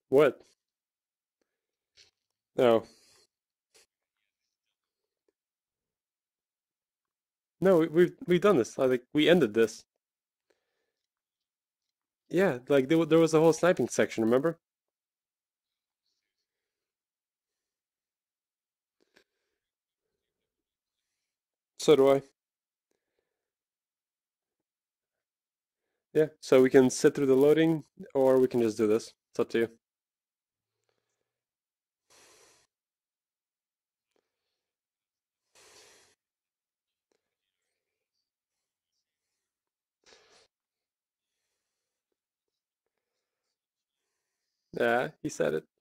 What? No. No, we've done this. I think we ended this. Yeah, like there was a whole sniping section, remember? So do I. Yeah, so we can sit through the loading or we can just do this. It's up to you. Yeah, he said it.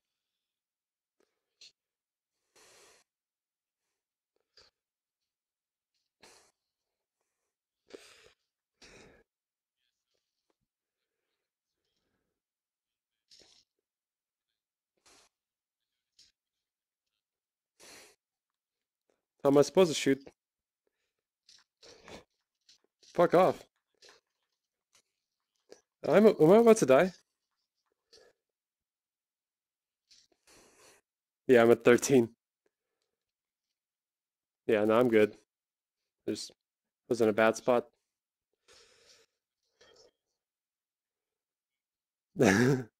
How am I supposed to shoot? Fuck off. Am I about to die? Yeah, I'm at 13. Yeah, no, I'm good. Just was in a bad spot. Damn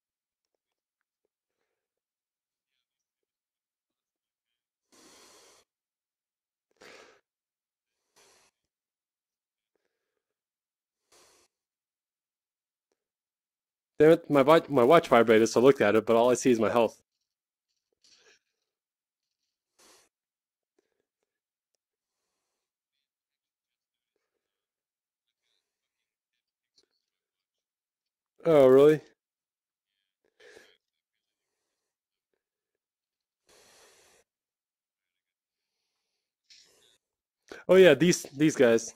it, my watch vibrated, so I looked at it, but all I see is my health. Oh, really? Oh yeah, these guys.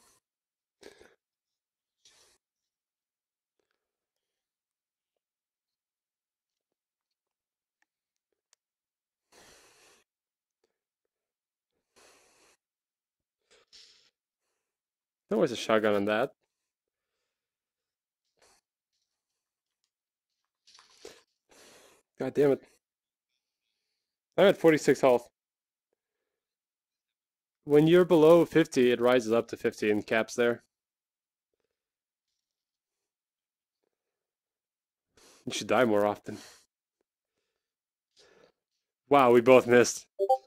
No always a shotgun on that. God damn it. I'm at 46 health. When you're below 50, it rises up to 50 and caps there. You should die more often. Wow, we both missed.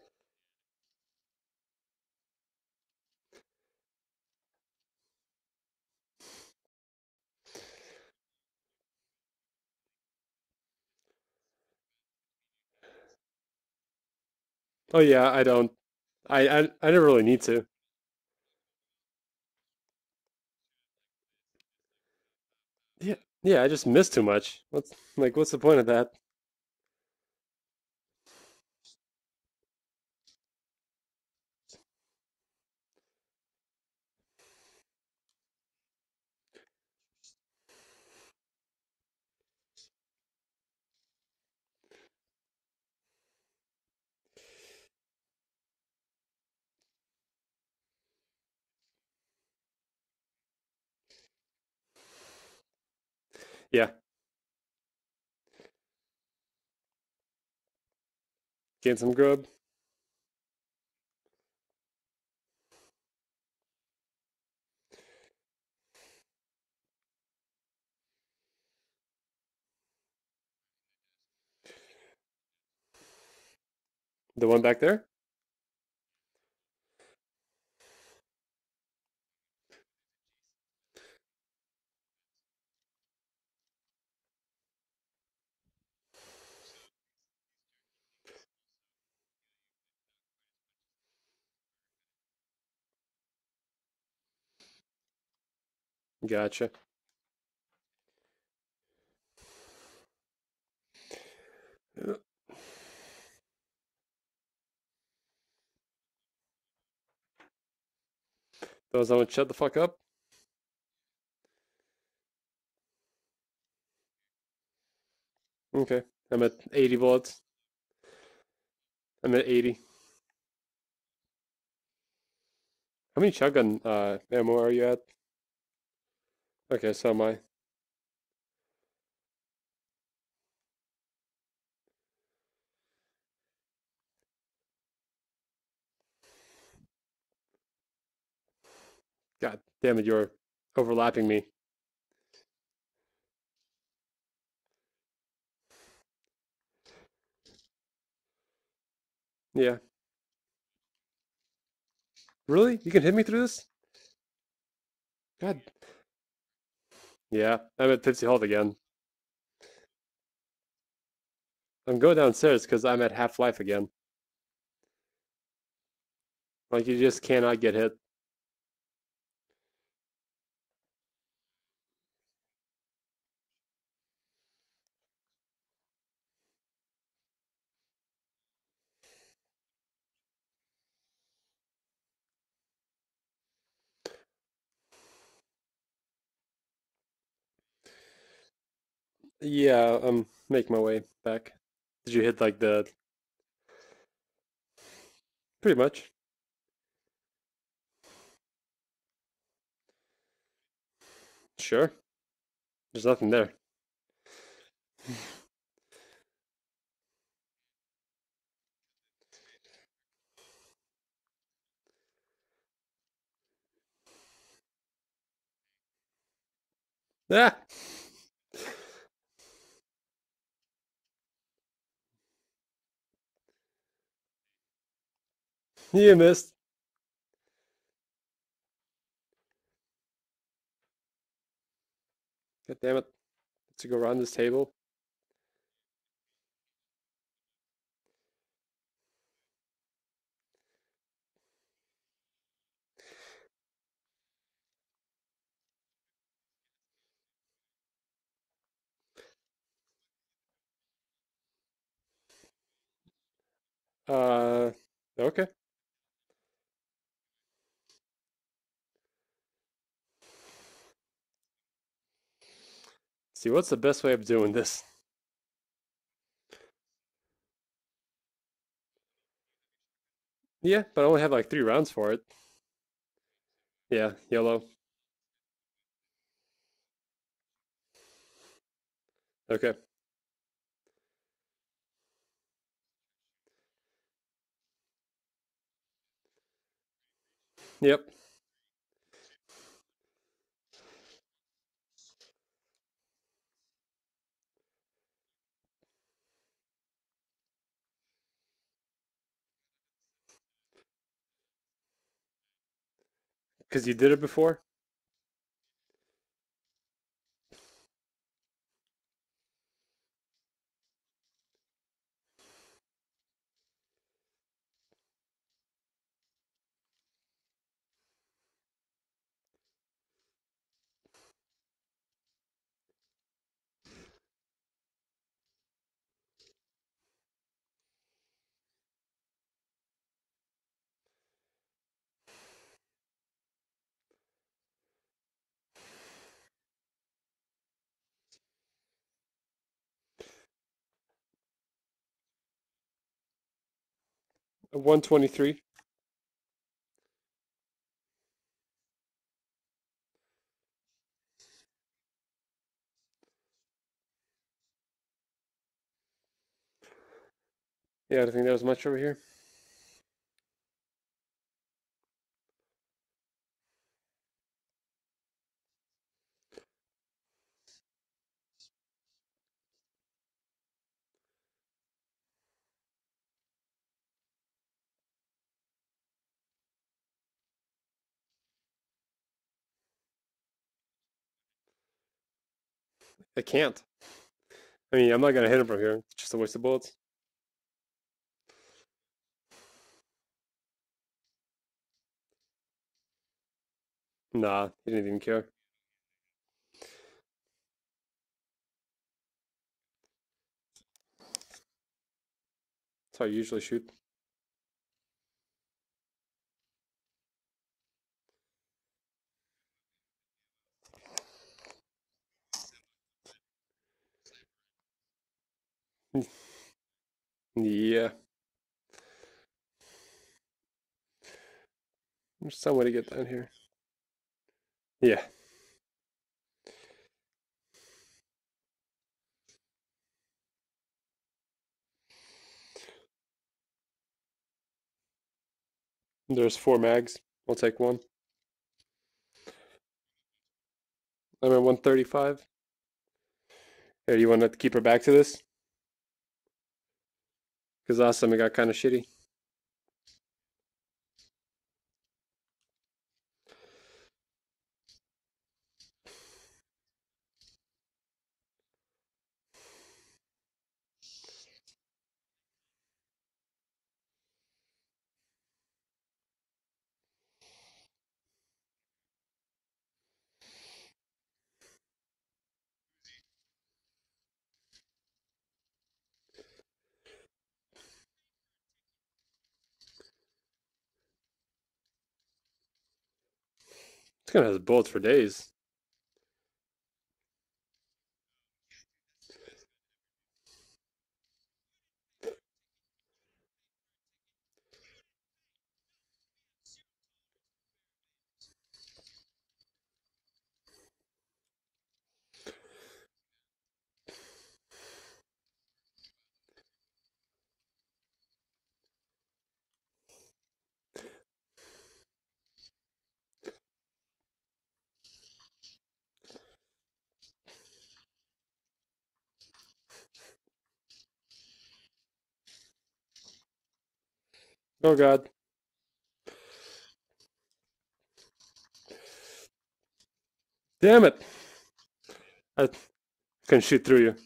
Oh yeah, I don't. I never really need to. Yeah, yeah, I just miss too much. What's the point of that? Yeah, gain some grub. The one back there? Gotcha. Those that would shut the fuck up. Okay, I'm at 80 bullets. I'm at 80. How many shotgun ammo are you at? Okay, so am I. God damn it, you're overlapping me. Yeah. Really? You can hit me through this? God. Yeah, I'm at 50 health again. I'm going downstairs because I'm at half life again. Like, you just cannot get hit. Yeah, I'm making my way back. Did you hit like the... Pretty much. Sure. There's nothing there. Ah! You missed. God damn it. To go around this table. Uh, okay. See, what's the best way of doing this? Yeah, but I only have like 3 rounds for it. Yeah, YOLO. Okay. Yep. Because you did it before? A 123. Yeah, I don't think there was much over here. I can't. I mean, I'm not gonna hit him from here. It's just a waste of bullets. Nah, he didn't even care. That's how I usually shoot. Yeah. There's some way to get down here. Yeah. There's 4 mags. I'll take one. I'm at 135. Here, you want to keep her back to this? Because last time it got kind of shitty. It's gonna have bullets for days. Oh God. Damn it. I couldn't shoot through you.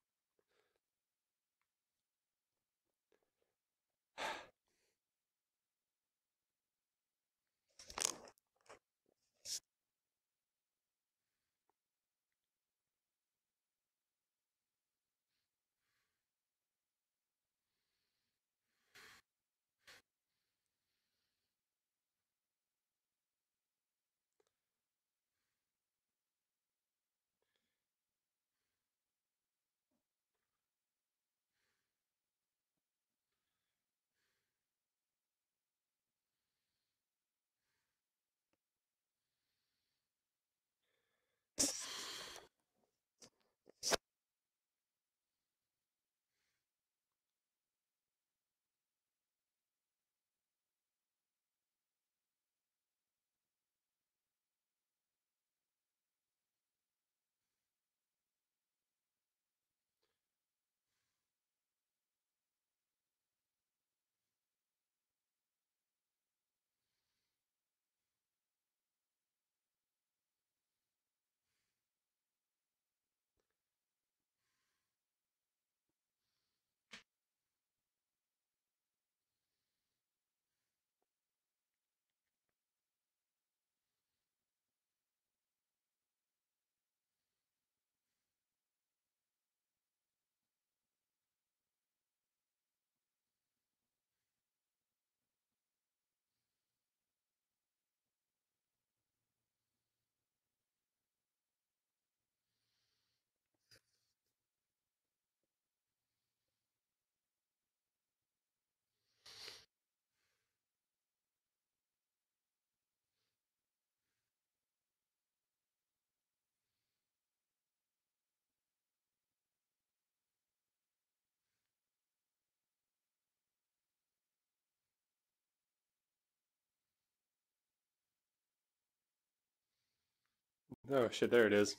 Oh shit, there it is.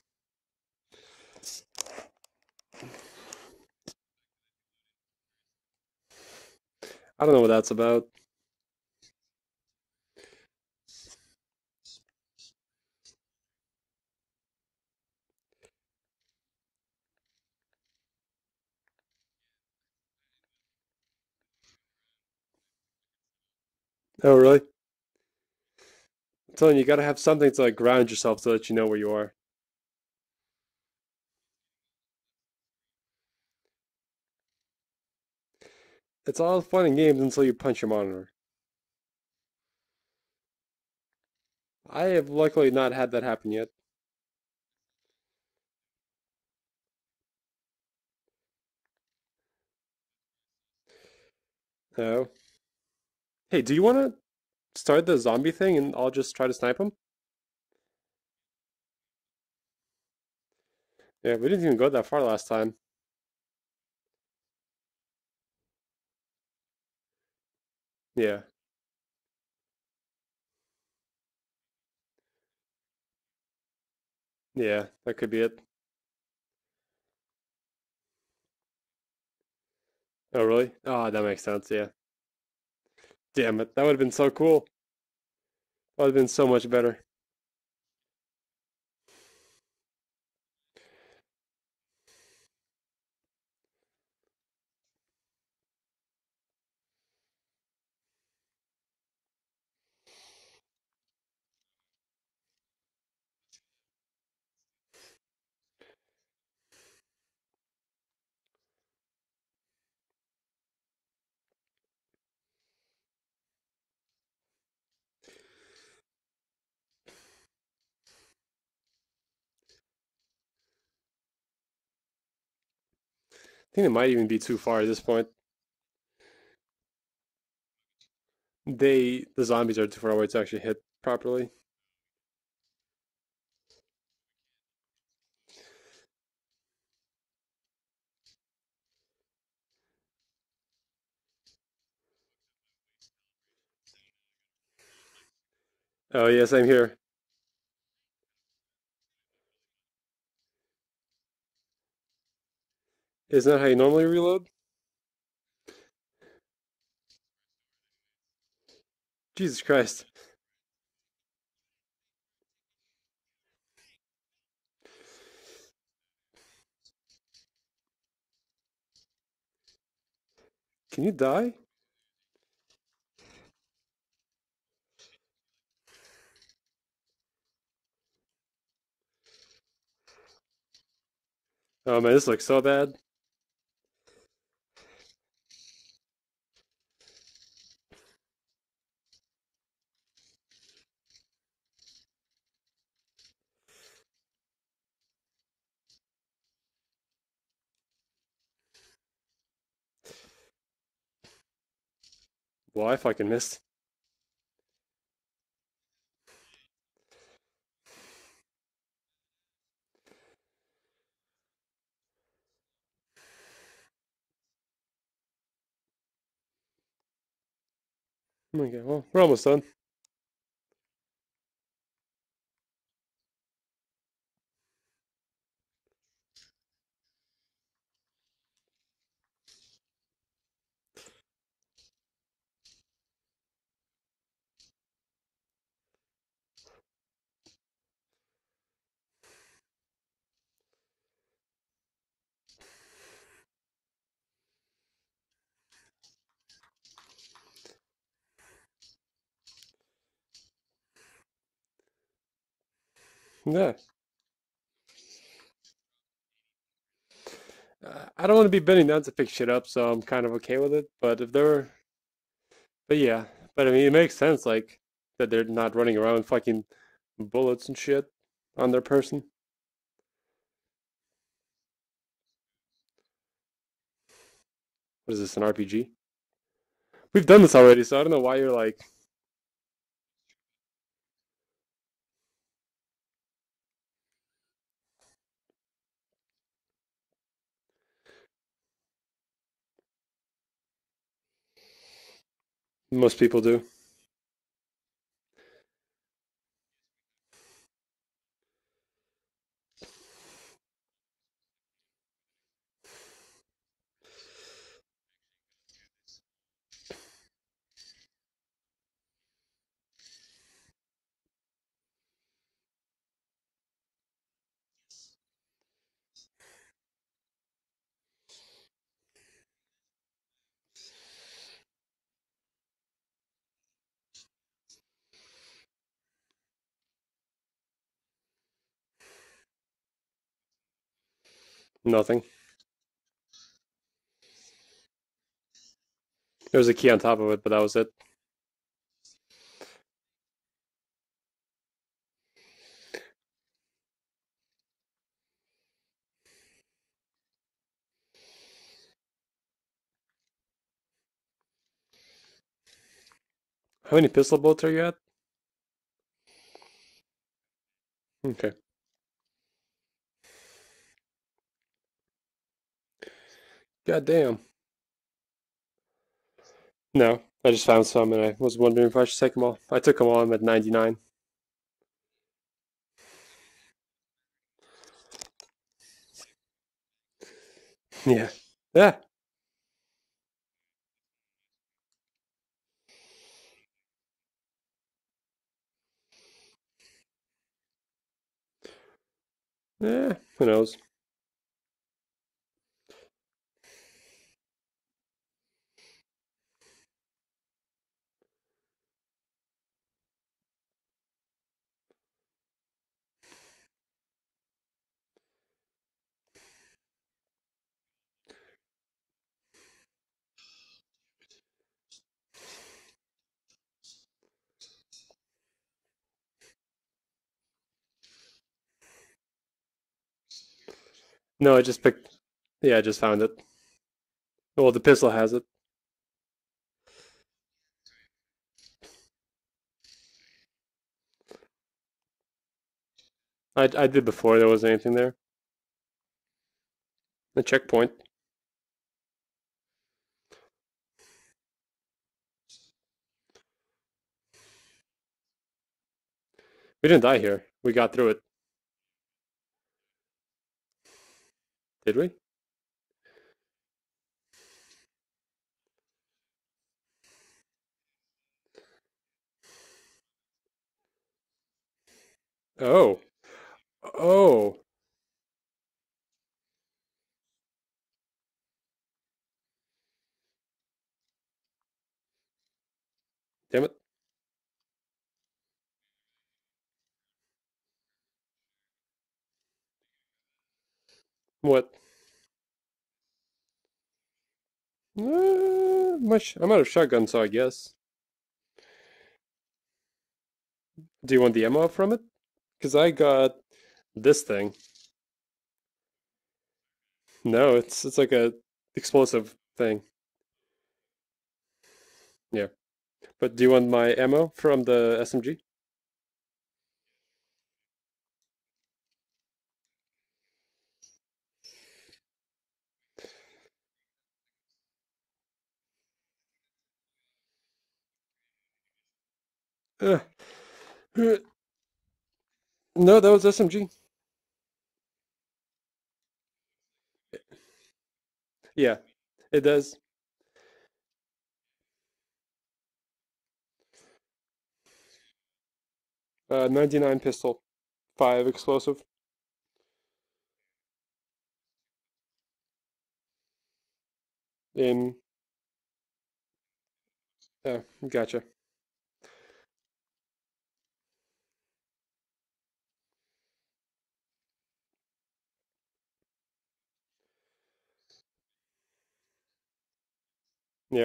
I don't know what that's about. Oh really? I'm telling you, you gotta have something to like ground yourself so that you know where you are. It's all fun and games until you punch your monitor. I have luckily not had that happen yet. No. Hey, do you want to start the zombie thing and I'll just try to snipe him? Yeah, we didn't even go that far last time. Yeah. Yeah, that could be it. Oh, really? Oh, that makes sense. Yeah. Damn it. That would have been so cool. That would have been so much better. I think it might even be too far at this point. The zombies are too far away to actually hit properly. Oh, yeah, same here. Isn't that how you normally reload? Jesus Christ. Can you die? Oh man, this looks so bad. Well, I fucking missed. Okay, well, we're almost done. Yeah. I don't want to be bending down to pick shit up, so I'm kind of okay with it. But if they're, but yeah, but I mean, it makes sense, like that they're not running around with fucking bullets and shit on their person. What is this, an RPG? We've done this already, so I don't know why you're like, most people do. Nothing. There was a key on top of it, but that was it. How many pistol bullets are you at? Okay. God damn. No, I just found some and I was wondering if I should take them all. I took them all. I'm at 99. Yeah. Yeah. Yeah. Who knows? No, I just picked. Yeah, I just found it. Well, the pistol has it. I did before there was anything there. The checkpoint. We didn't die here. We got through it. Did we? Oh. Oh. Damn it. What? Much. I'm out of shotgun, so I guess. Do you want the ammo from it? Because I got this thing. No, it's like a explosive thing. Yeah. But do you want my ammo from the SMG? Uh, no, that was SMG. Yeah, it does. 99 pistol, 5 explosive. In gotcha. Yeah.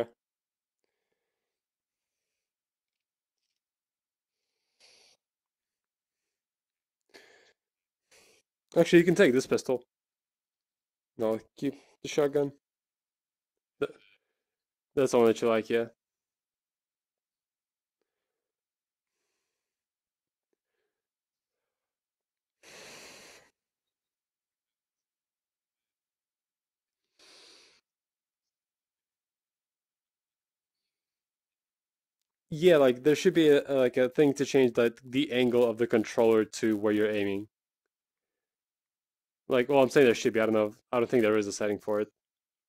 Actually, you can take this pistol. No, keep the shotgun. Th- That's the one that you like, yeah. Yeah, like there should be like a thing to change like the angle of the controller to where you're aiming. Like, well, I'm saying there should be. I don't know. I don't think there is a setting for it.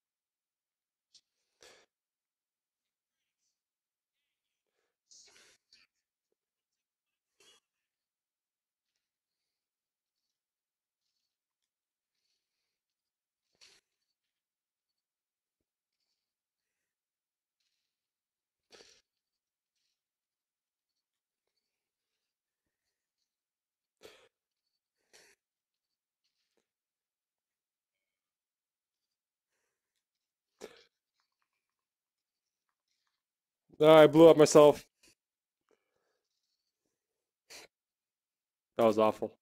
I blew up myself. That was awful.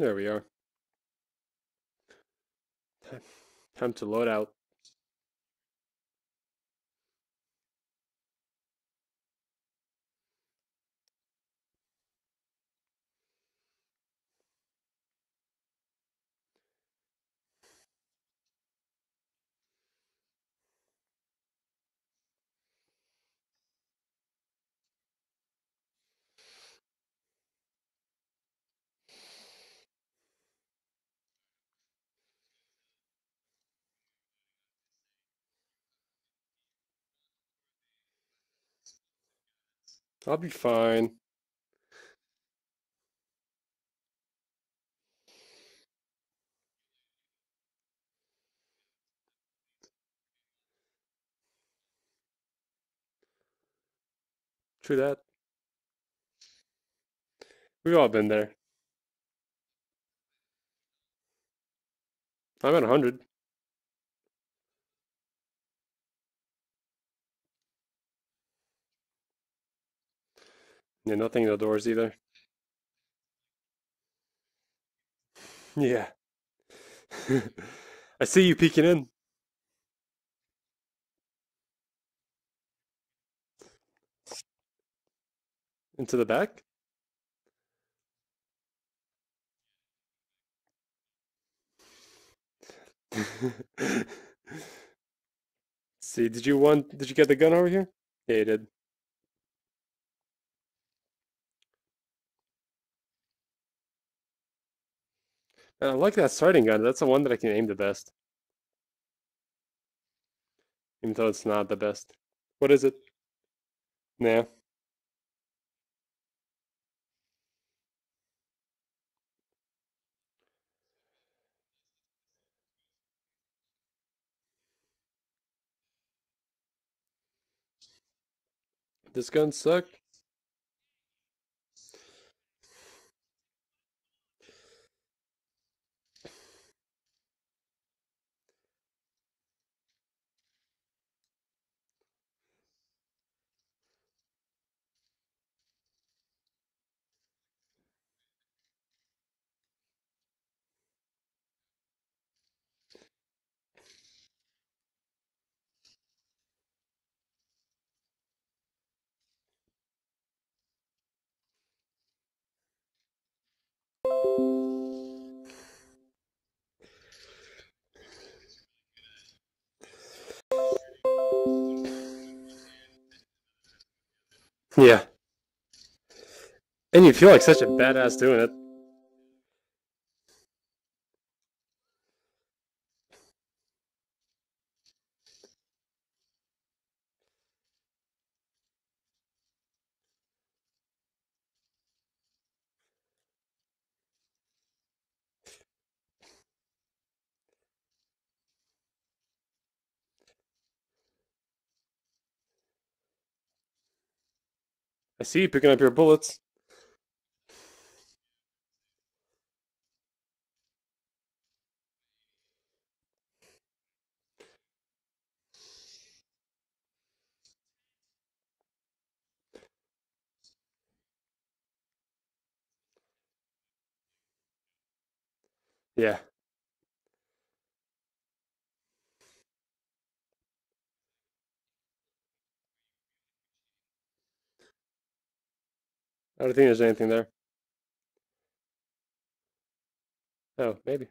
There we are. Time to load out. I'll be fine. True that. We've all been there. I'm at 100. Yeah, nothing in the doors either. Yeah. I see you peeking in. Into the back? See, did you get the gun over here? Yeah, you did. I like that starting gun. That's the one that I can aim the best. Even though it's not the best. What is it? Nah. This gun suck. Yeah. And you feel like such a badass doing it. I see you picking up your bullets. Yeah. I don't think there's anything there. Oh, maybe.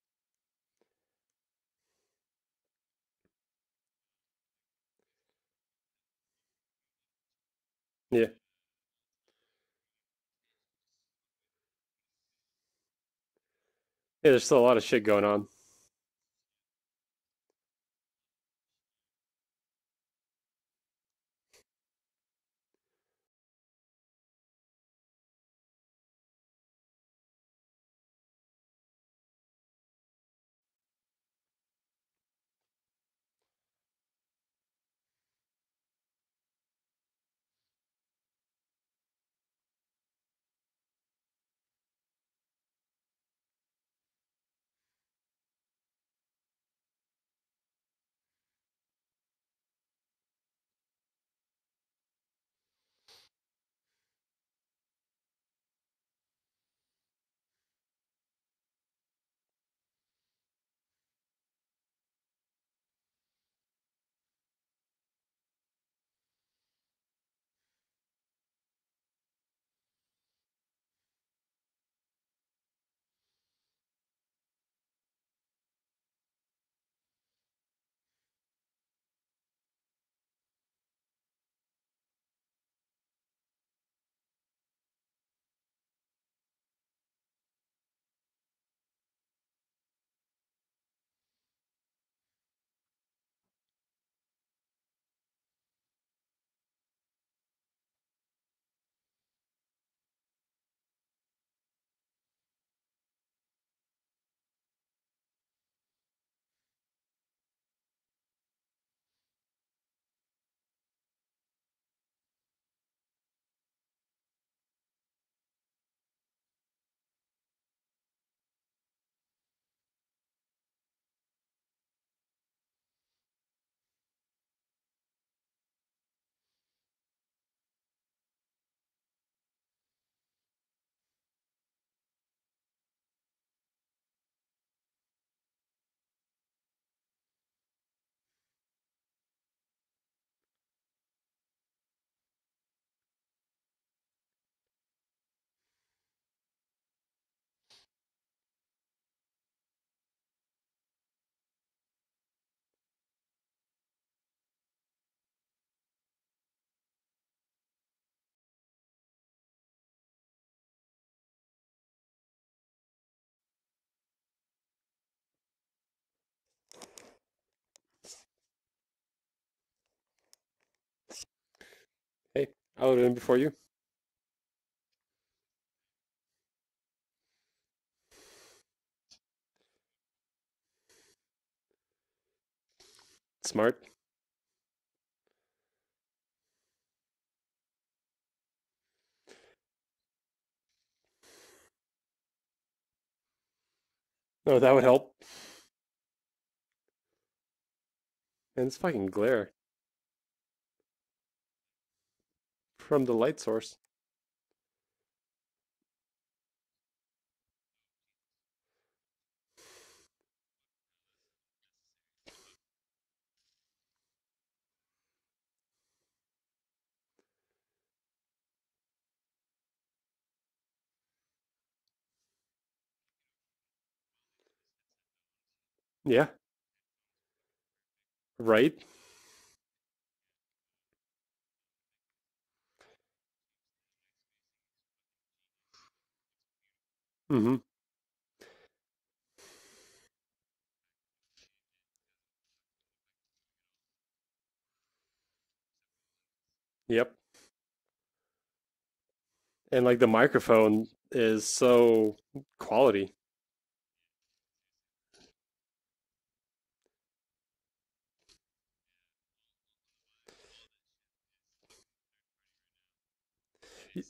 Yeah. Yeah, there's still a lot of shit going on. I loaded in before you. Smart. Oh, that would help. And it's fucking glare from the light source. Yeah, right. Mm-hmm. Yep. And like the microphone is so quality. Y-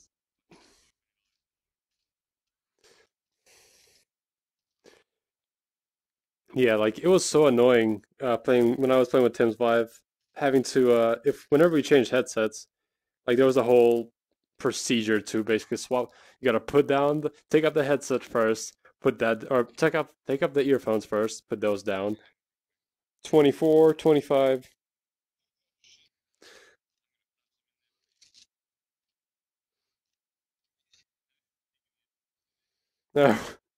Yeah, like it was so annoying playing when I was playing with Tim's Vive, having to if whenever we changed headsets, like there was a whole procedure to basically swap. You gotta put down take out the headset first, put that or take up the earphones first, put those down. 24, 25. No,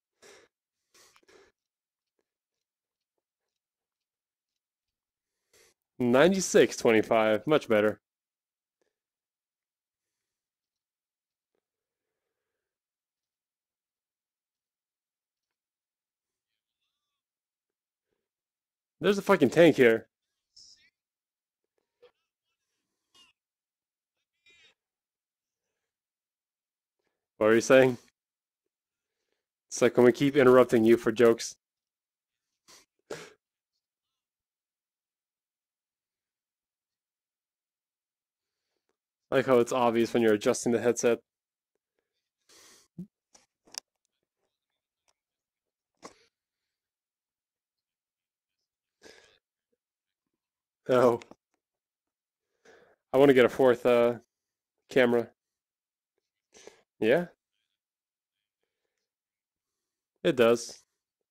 96, 25. Much better. There's a fucking tank here. What are you saying? It's like when we keep interrupting you for jokes. Like how it's obvious when you're adjusting the headset. Oh, I want to get a fourth camera. Yeah, it does.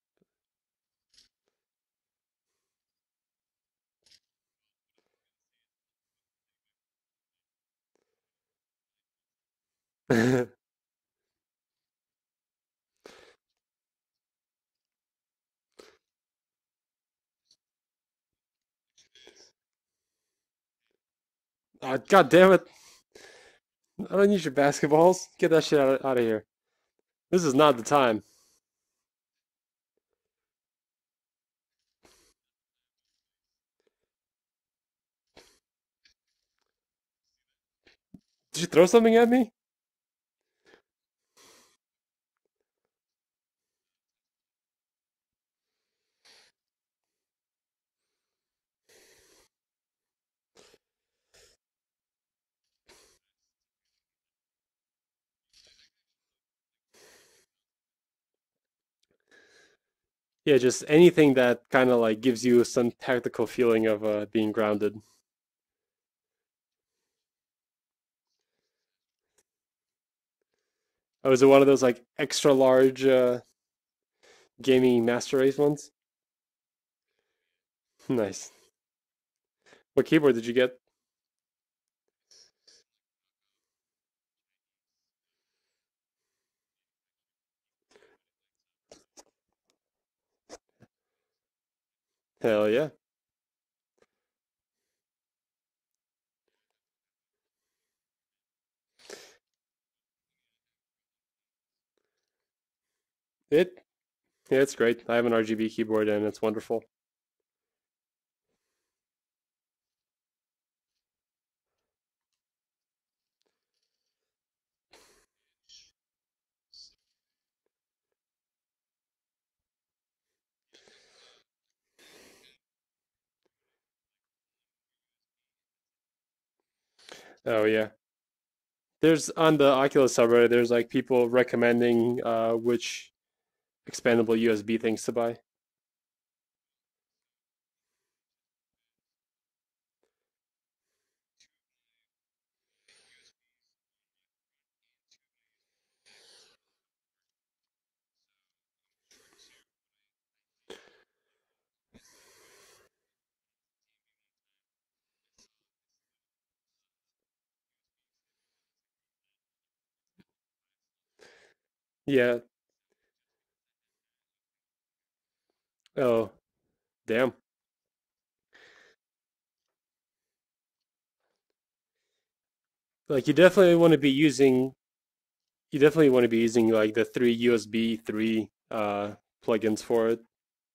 God damn it. I don't use your basketballs. Get that shit out of here. This is not the time. Did you throw something at me? Yeah, just anything that kind of like gives you some tactical feeling of being grounded. Oh, is it one of those like extra large gaming master race ones? Nice. What keyboard did you get? Hell yeah. It Yeah, it's great. I have an RGB keyboard and it's wonderful. Oh yeah. There's on the Oculus subreddit, there's like people recommending which expandable USB things to buy. Yeah. Oh, damn. Like you definitely want to be using like the three USB 3 plugins for it.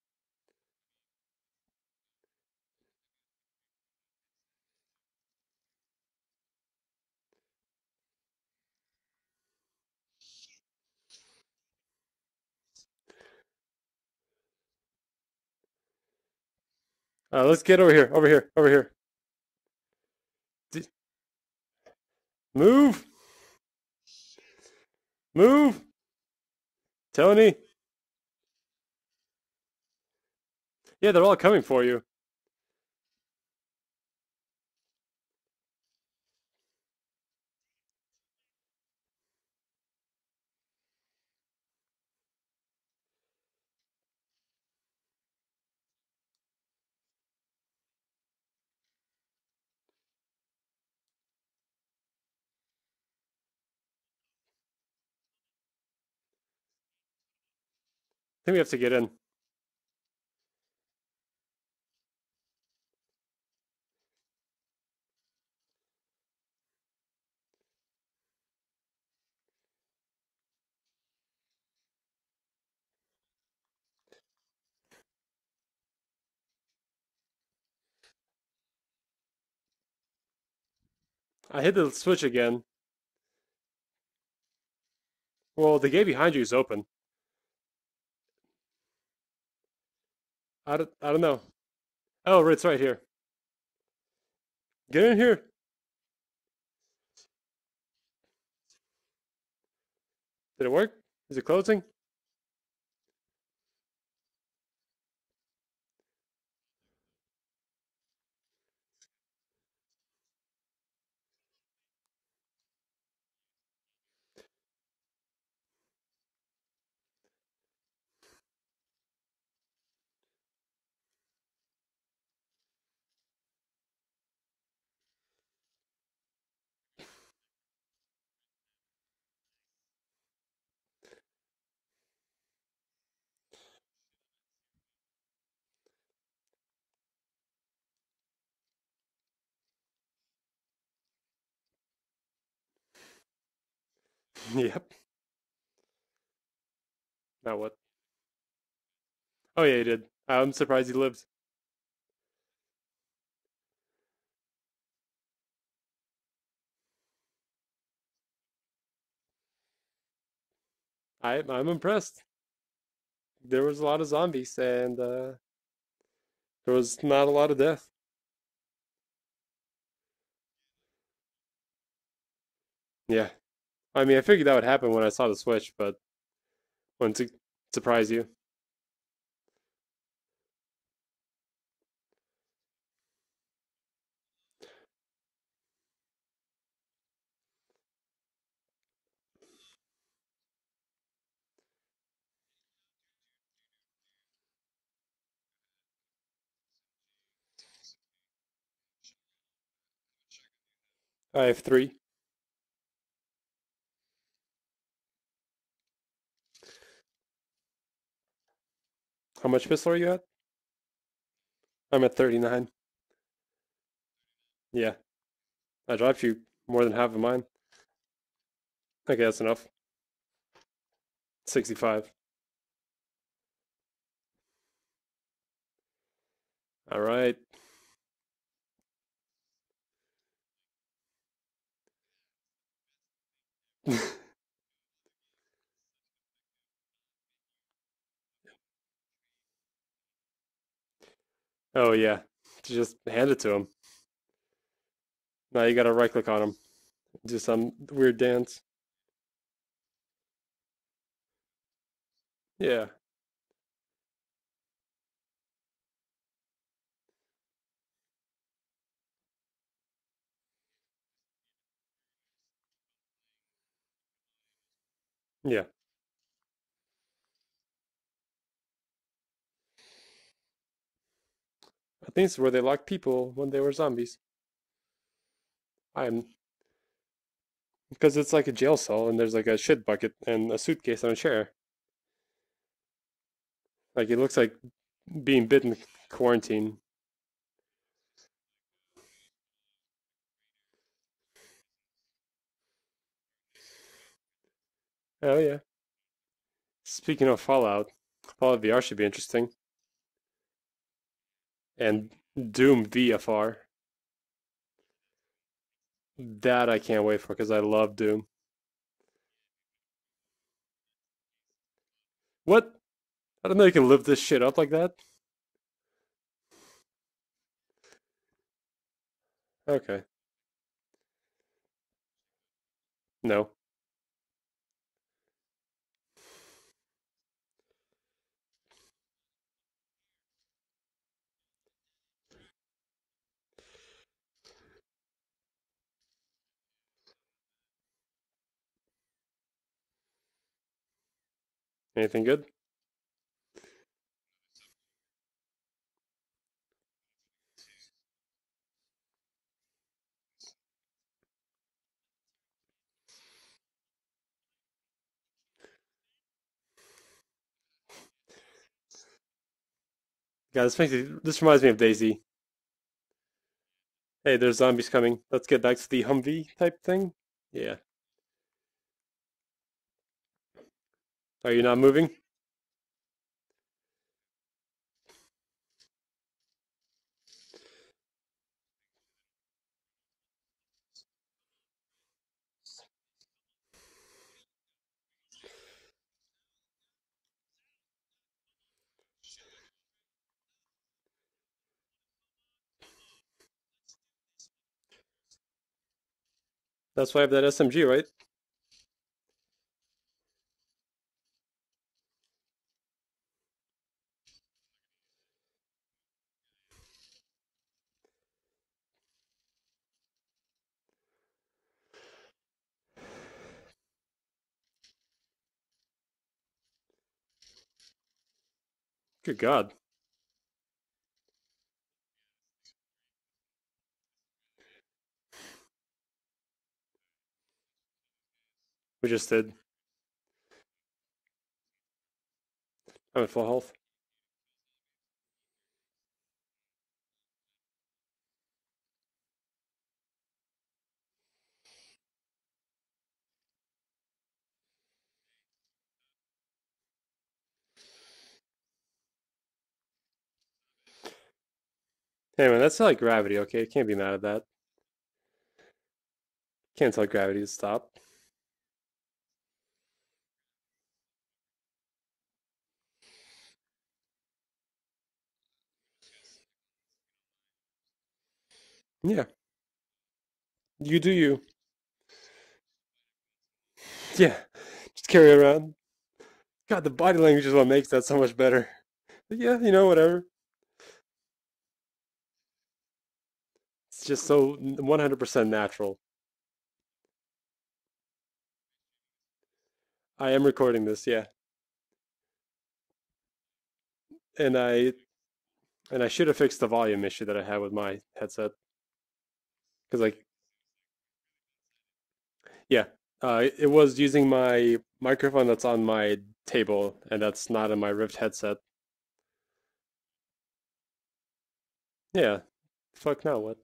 Let's get over here, over here, over here. D Move, move, Tony. Yeah, they're all coming for you. I think we have to get in. I hit the switch again. Well, the gate behind you is open. I don't know. Oh, it's right here. Get in here. Did it work? Is it closing? Yep. Now what? Oh yeah, he did. I'm surprised he lived. I'm impressed. There was a lot of zombies and there was not a lot of death. Yeah. I mean, I figured that would happen when I saw the switch, but wouldn't surprise you. I have three. How much pistol are you at? I'm at 39. Yeah. I dropped you more than half of mine. Okay, that's enough. 65. All right. Oh yeah. Just hand it to him. Now you gotta right click on them. Do some weird dance. Yeah. Yeah. I think it's where they locked people when they were zombies. I'm because it's like a jail cell and there's like a shit bucket and a suitcase on a chair. Like it looks like being bitten quarantine. Oh yeah. Speaking of Fallout, Fallout VR should be interesting. And Doom VFR. That I can't wait for because I love Doom. What? I don't know you can live this shit up like that. Okay. No. Anything good? Yeah, this reminds me of Daisy. Hey, there's zombies coming. Let's get back to the Humvee type thing. Yeah. Are you not moving? That's why I have that SMG, right? Good God. We just did. I'm at full health. Hey man, that's like gravity, okay? Can't be mad at that. Can't tell gravity to stop. Yeah. You do you. Yeah. Just carry it around. God, the body language is what makes that so much better. But yeah, whatever. It's just so 100% natural. I am recording this, yeah. And I should have fixed the volume issue that I had with my headset. Because like, yeah, it was using my microphone that's on my table, and that's not in my Rift headset. Yeah. Fuck now, what?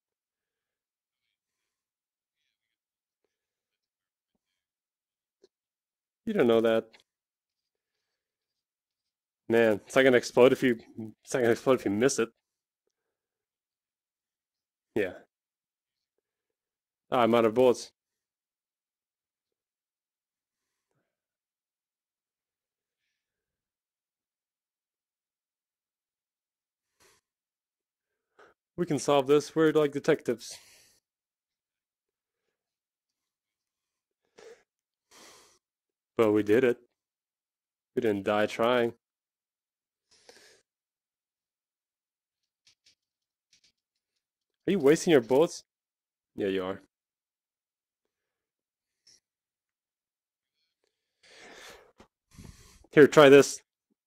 You don't know that. Man, it's not gonna explode if you miss it. Yeah. Ah, I'm out of bullets. We can solve this. We're like detectives. But we did it. We didn't die trying. Are you wasting your bullets? Yeah, you are. Here, try this.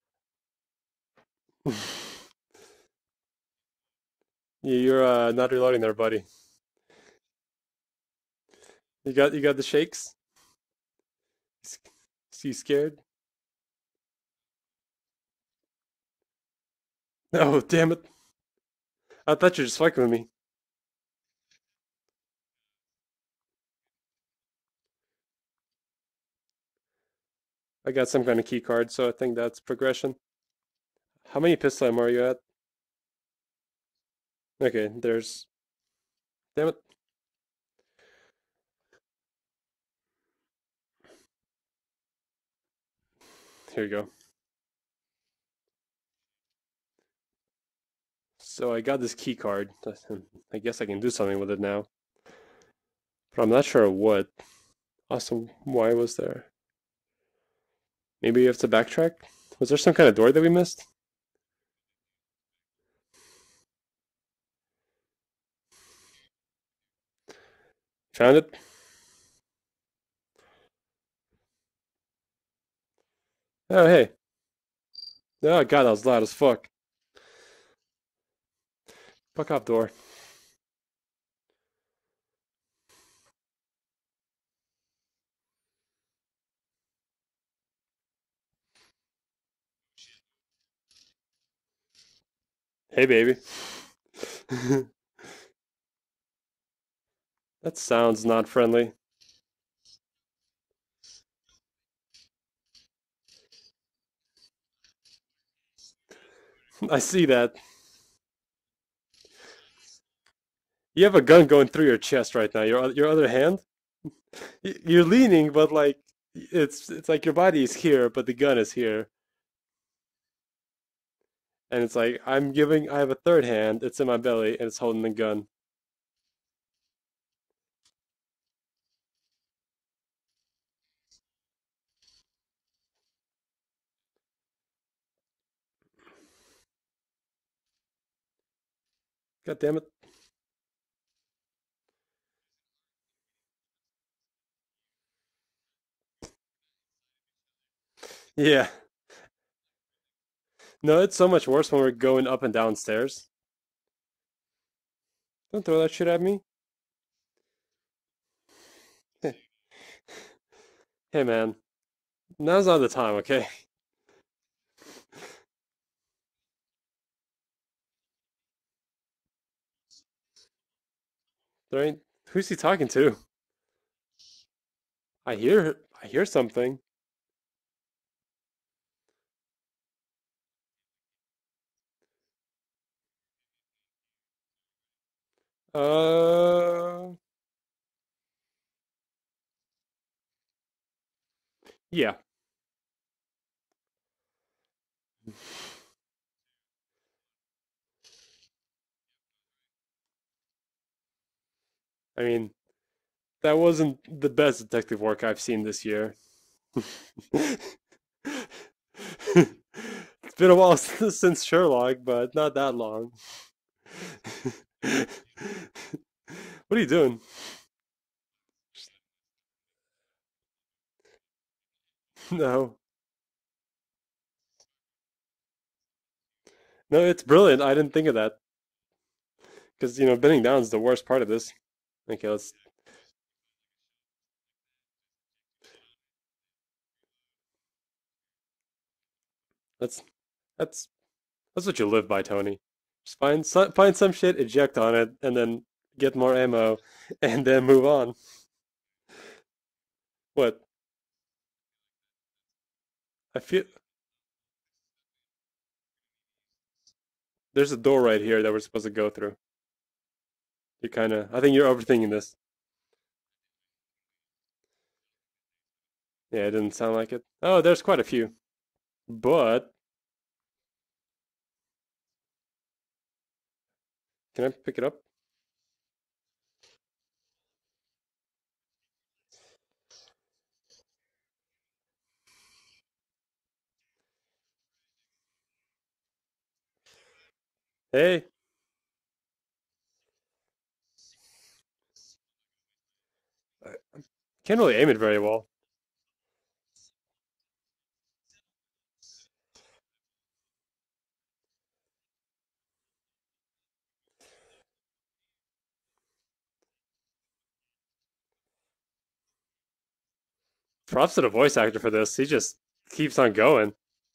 You're not reloading there, buddy. You got the shakes? S- You scared? Oh, damn it. I thought you were just fucking with me. I got some kind of key card, so I think that's progression. How many pistol ammo are you at? Okay, there's. Damn it. Here you go. So I got this key card. I guess I can do something with it now. But I'm not sure what. Also, why was there? Maybe you have to backtrack? Was there some kind of door that we missed? Found it? Oh, hey. Oh, God, that was loud as fuck. Fuck off, door. Hey, baby. That sounds not friendly. I see that. You have a gun going through your chest right now. Your other hand? You're leaning, but like it's like your body is here, but the gun is here. And it's like I have a third hand, it's in my belly, and it's holding the gun. God damn it. Yeah. No, it's so much worse when we're going up and down stairs. Don't throw that shit at me. Hey man, now's not the time, okay? There ain't who's he talking to? I hear something. Uh yeah. I mean, that wasn't the best detective work I've seen this year. It's been a while since Sherlock, but not that long. What are you doing? No. No, it's brilliant. I didn't think of that. Because, bending down is the worst part of this. Okay, let's that's that's what you live by, Tony. Just find some shit, eject on it, and then get more ammo, and then move on. What? I feel there's a door right here that we're supposed to go through. I think you're overthinking this. Yeah, it didn't sound like it. Oh, there's quite a few. But can I pick it up? Hey, I can't really aim it very well. Props to the voice actor for this. He just keeps on going.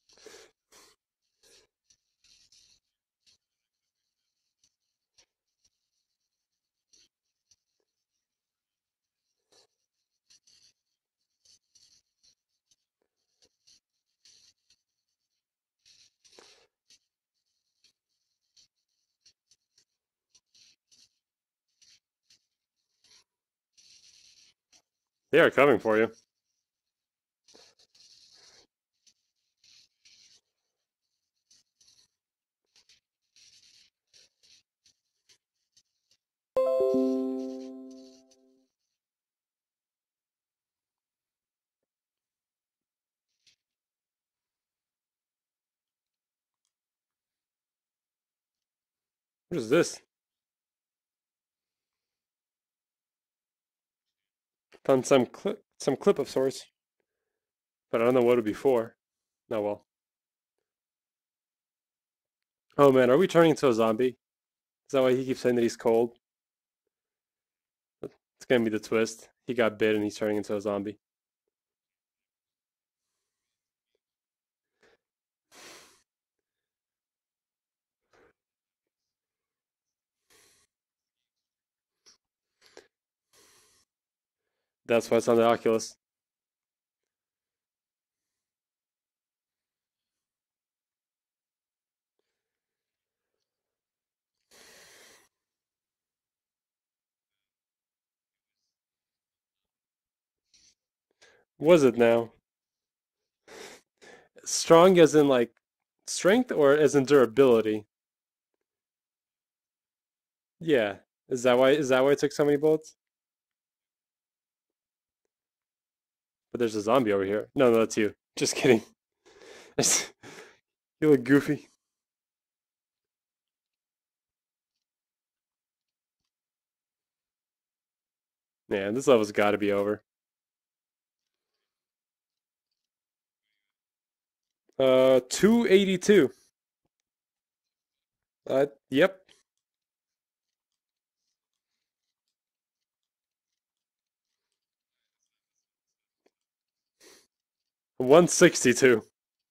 They are coming for you. What is this? Found some clip of sorts, but I don't know what it'd be for. Oh well. Oh man, are we turning into a zombie? Is that why he keeps saying that he's cold? It's gonna be the twist. He got bit and he's turning into a zombie. That's why it's on the Oculus. Was it now? Strong as in like strength or as in durability? Yeah. Is that why it took so many bullets? But there's a zombie over here. No, no, that's you. Just kidding. You look goofy. Man, this level's gotta be over. 282. Yep. 162.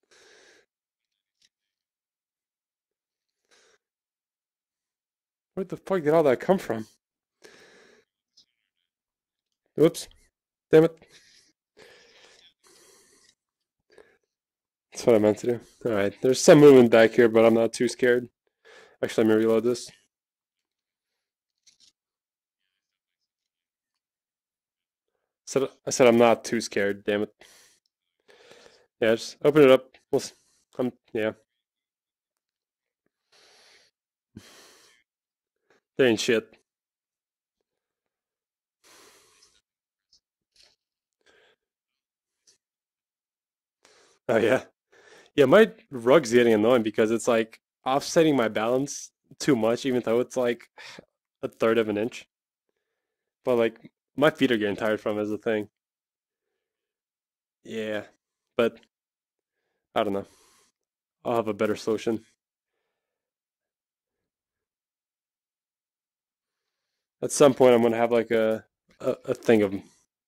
Where the fuck did all that come from? Whoops. Damn it. That's what I meant to do. Alright, there's some movement back here, but I'm not too scared. Actually, let me reload this. I said I'm not too scared, damn it. Yeah, just open it up. Yeah. There ain't shit. Oh yeah. Yeah, my rug's getting annoying because it's like offsetting my balance too much, even though it's like a third of an inch. But like my feet are getting tired from it is the thing. Yeah. But I don't know. I'll have a better solution. At some point I'm gonna have like a thing of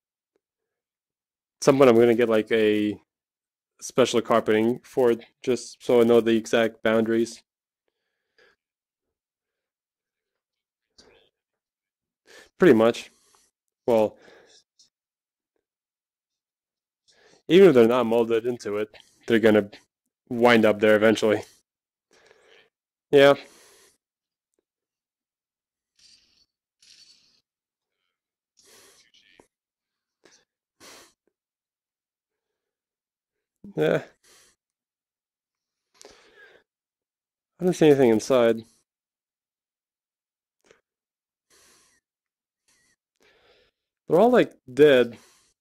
some point I'm gonna get like a special carpeting for it just so I know the exact boundaries. Pretty much. Well, even if they're not molded into it, they're gonna wind up there eventually. Yeah, yeah. I don't see anything inside. They're all like dead,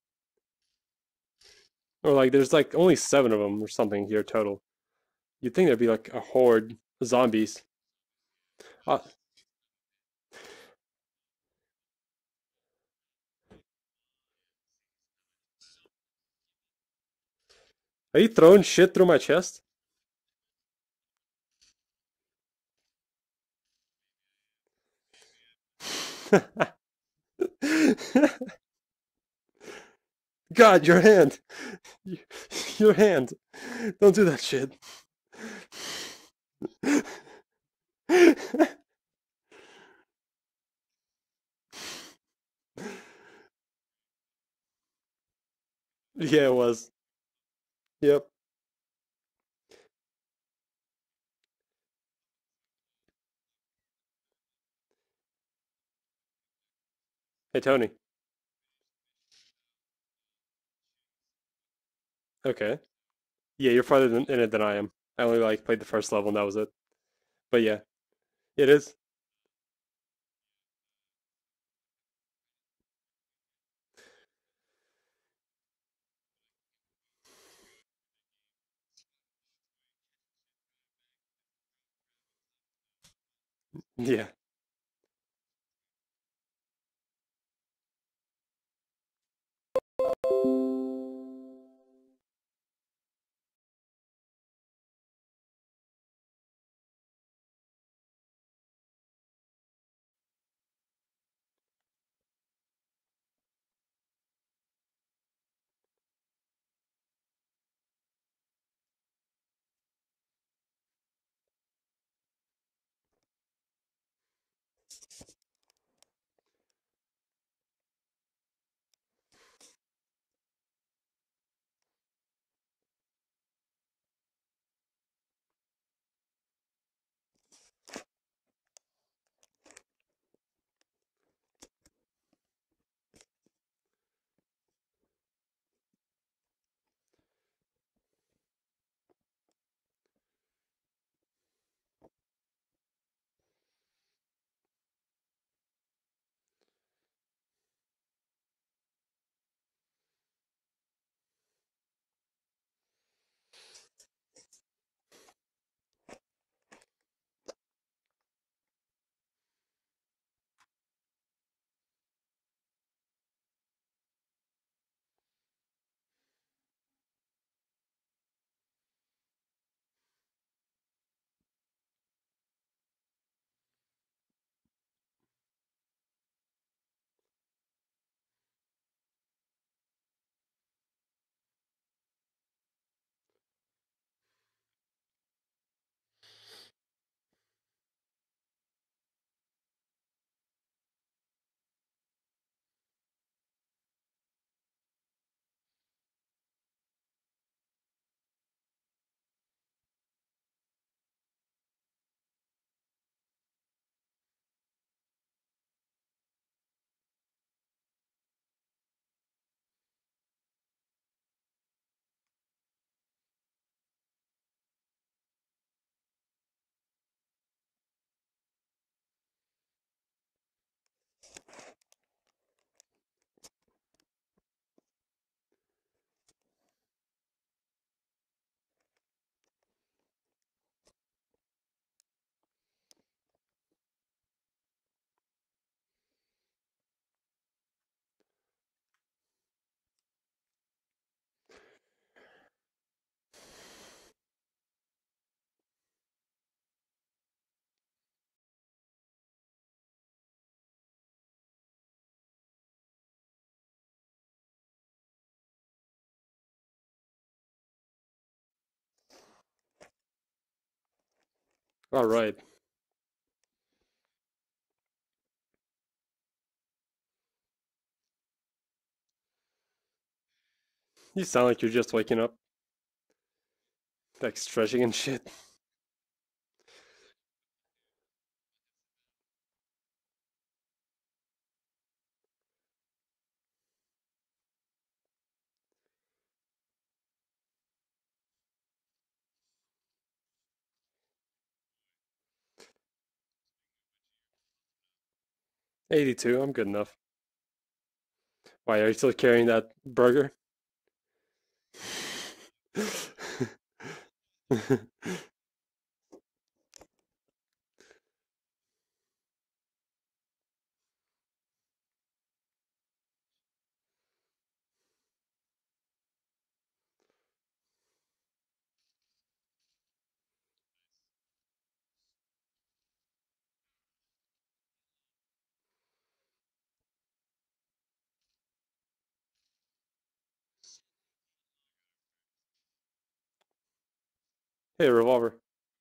or like there's like only 7 of them or something here total. You'd think there'd be like a horde of zombies. Uh, are you throwing shit through my chest? God, your hand. Y- Your hand. Don't do that shit. Yeah, it was. Yep. Hey, Tony. Okay. Yeah, you're farther in it than I am. I only like played the first level and that was it. But yeah, it is. Yeah. All right. You sound like you're just waking up, like stretching and shit. 82, I'm good enough. Why, are you still carrying that burger? Hey, revolver.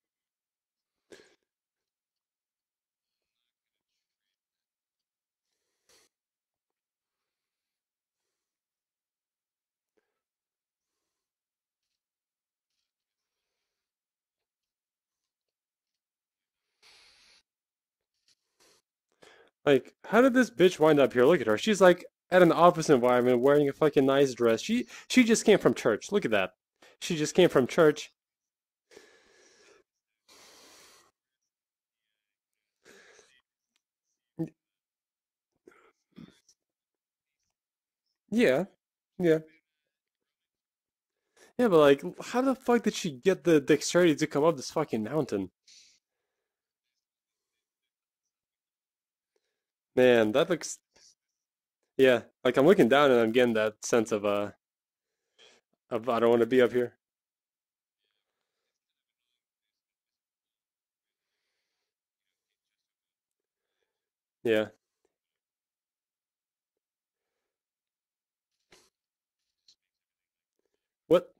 Like, how did this bitch wind up here? Look at her. She's like at an office environment wearing a fucking nice dress. She just came from church. Look at that. She just came from church. Yeah. Yeah. Yeah, but like, how the fuck did she get the dexterity to come up this fucking mountain? Man, that looks. Yeah, like I'm looking down and I'm getting that sense of I don't want to be up here. Yeah. What?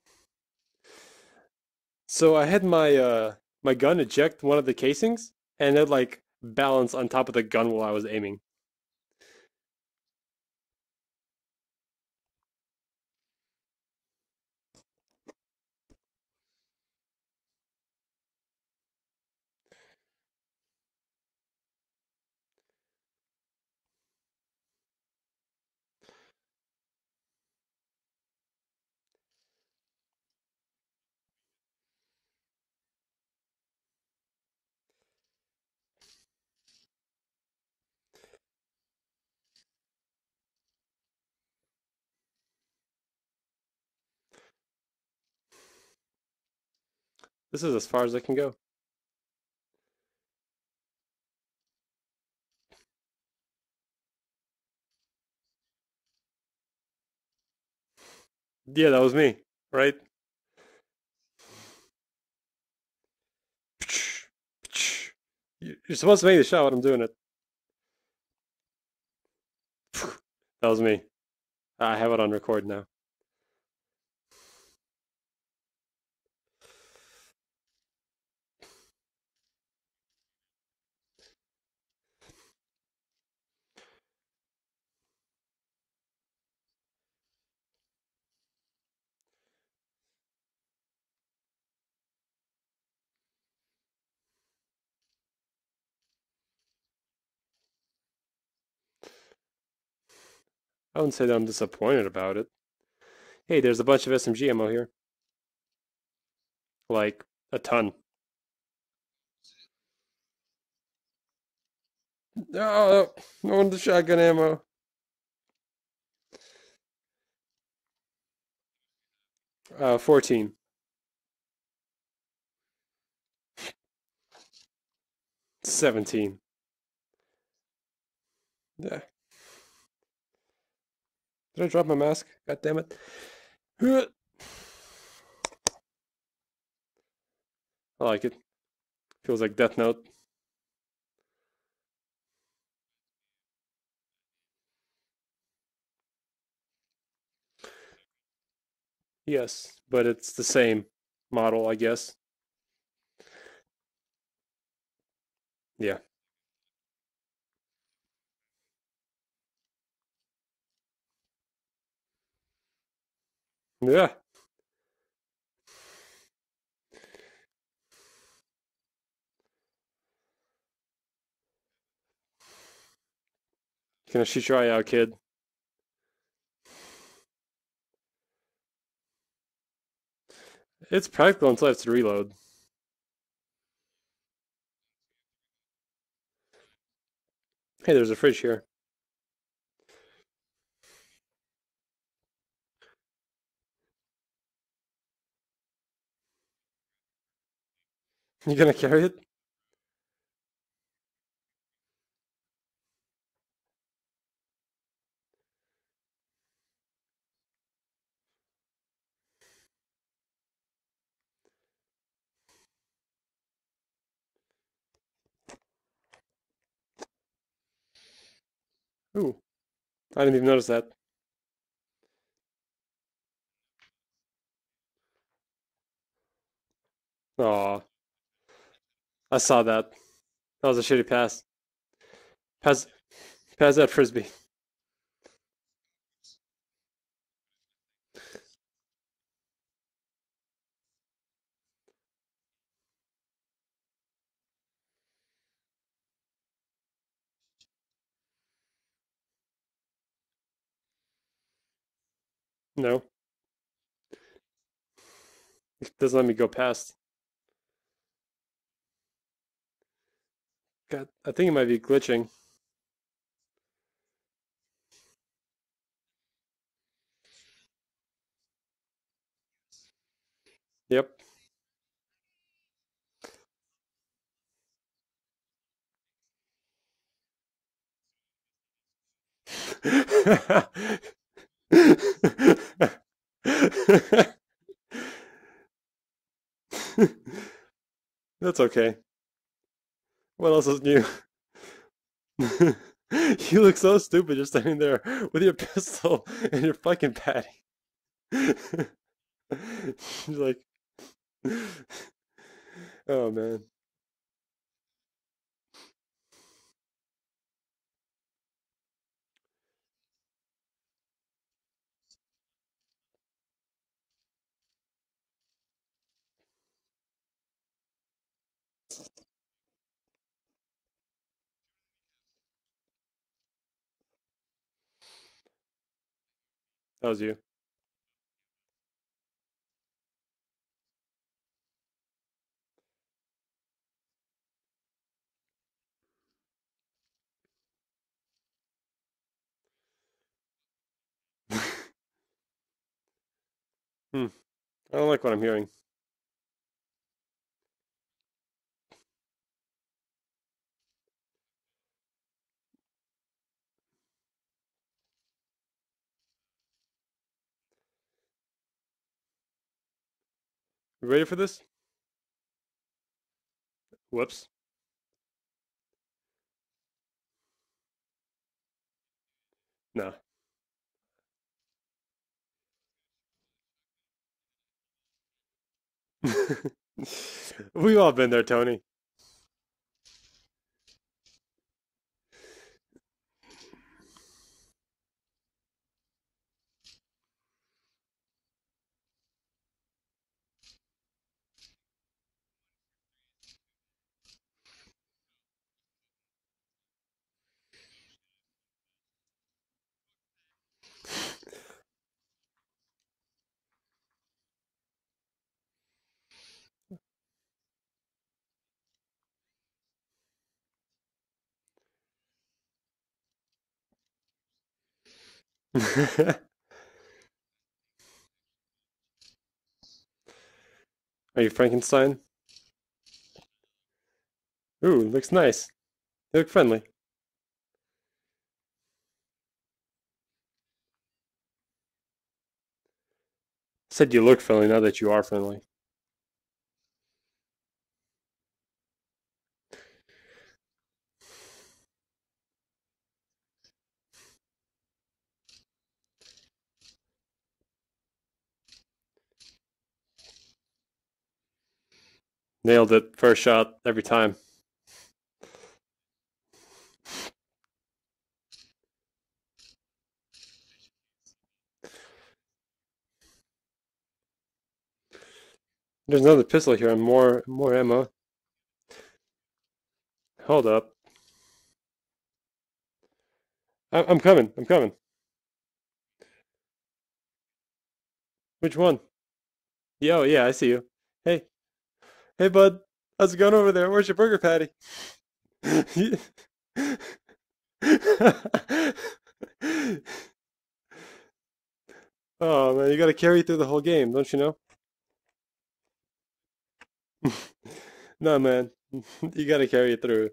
So I had my gun eject one of the casings and it like balanced on top of the gun while I was aiming. This is as far as I can go. Yeah, that was me, right? You're supposed to make the shot when I'm doing it. That was me. I have it on record now. I wouldn't say that I'm disappointed about it. Hey, there's a bunch of SMG ammo here. Like a ton. No, no one the shotgun ammo. 14. 17. Yeah. Did I drop my mask? God damn it. I like it. Feels like Death Note. Yes, but it's the same model, I guess. Yeah. Yeah. Gonna shoot your eye out, kid. It's practical until I have to reload. Hey, there's a fridge here. You gonna carry it? Ooh, I didn't even notice that. Aw, I saw that. That was a shitty pass. Pass, pass that frisbee. No, it doesn't let me go past. God, I think it might be glitching. Yep. That's okay. What else is new? You look so stupid just standing there with your pistol and your fucking patty. She's like, oh man, that was you. Hmm. I don't like what I'm hearing. You ready for this? Whoops. No. We've all been there, Tony. Are you Frankenstein? Ooh, looks nice. You look friendly. Said you look friendly, not that you are friendly. Nailed it. First shot every time. There's another pistol here and more ammo. Hold up. I'm coming. I'm coming. Which one? Yo, yeah, I see you. Hey, hey, bud. How's it going over there? Where's your burger patty? Oh man, you gotta carry through the whole game, don't you know? No, man, you gotta carry it through.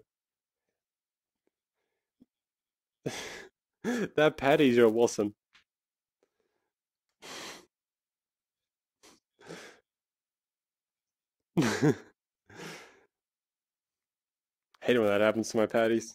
That patty's your Wilson. Hate it when that happens to my patties.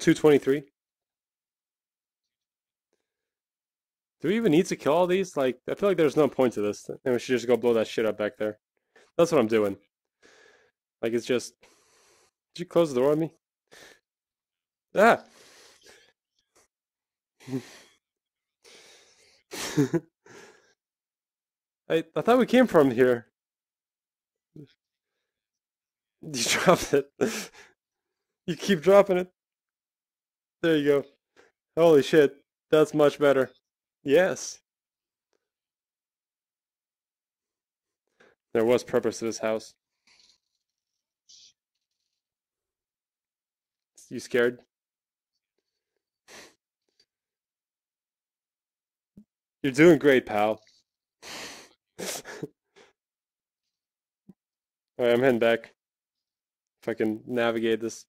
223. Do we even need to kill all these? Like, I feel like there's no point to this. And we should just go blow that shit up back there. That's what I'm doing. Like, it's just... Did you close the door on me? Ah! I thought we came from here. You dropped it. You keep dropping it. There you go. Holy shit. That's much better. Yes. There was purpose to this house. You scared? You're doing great, pal. Alright, I'm heading back. If I can navigate this.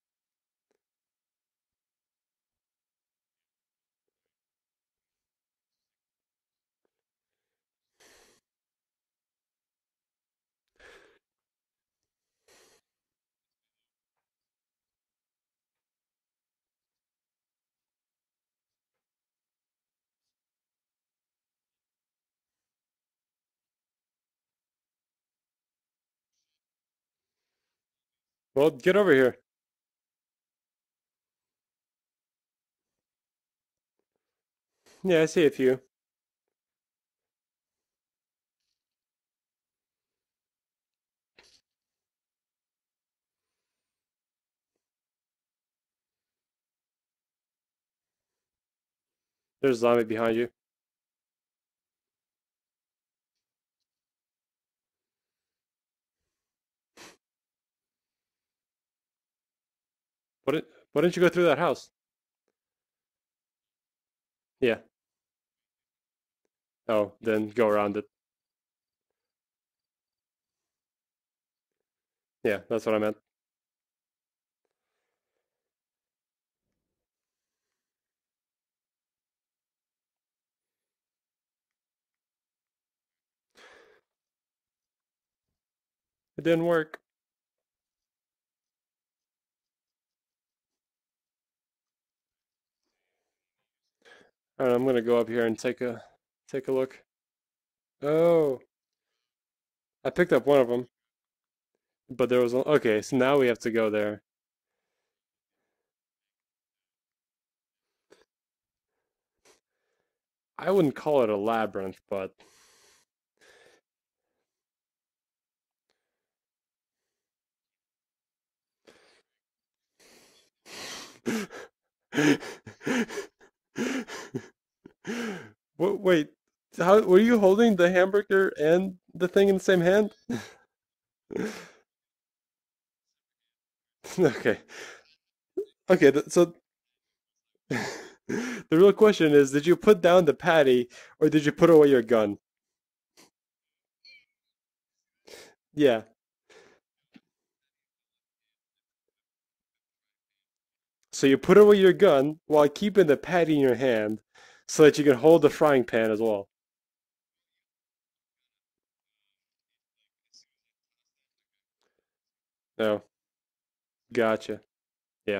Well, get over here. Yeah, I see a few. There's a zombie behind you. Why didn't you go through that house? Yeah. Oh, then go around it. Yeah, that's what I meant. It didn't work. Alright, I'm gonna go up here and take a look. Oh, I picked up one of them, but there was okay. So now we have to go there. I wouldn't call it a labyrinth, but what? Wait, how were you holding the hamburger and the thing in the same hand? Okay, okay. So the real question is, did you put down the patty or did you put away your gun? Yeah. So you put away your gun while keeping the patty in your hand so that you can hold the frying pan as well. No. Gotcha. Yeah.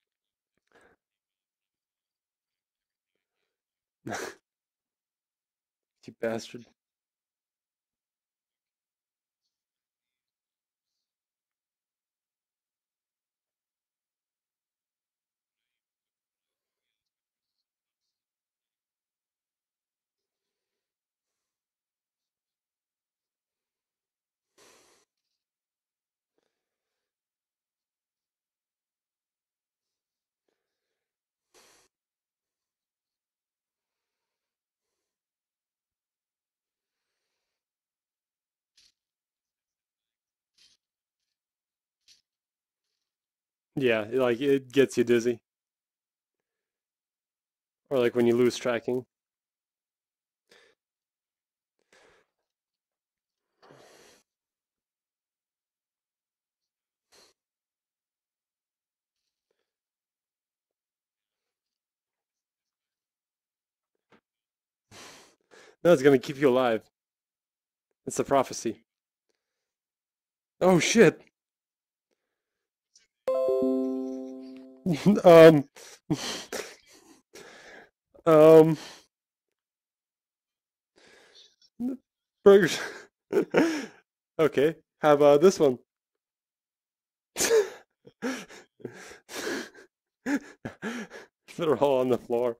You bastard. Yeah, like it gets you dizzy. Or like when you lose tracking. No, it's gonna keep you alive. It's a prophecy. Oh shit. Um, um, burgers. Okay, how about this one? They're all on the floor.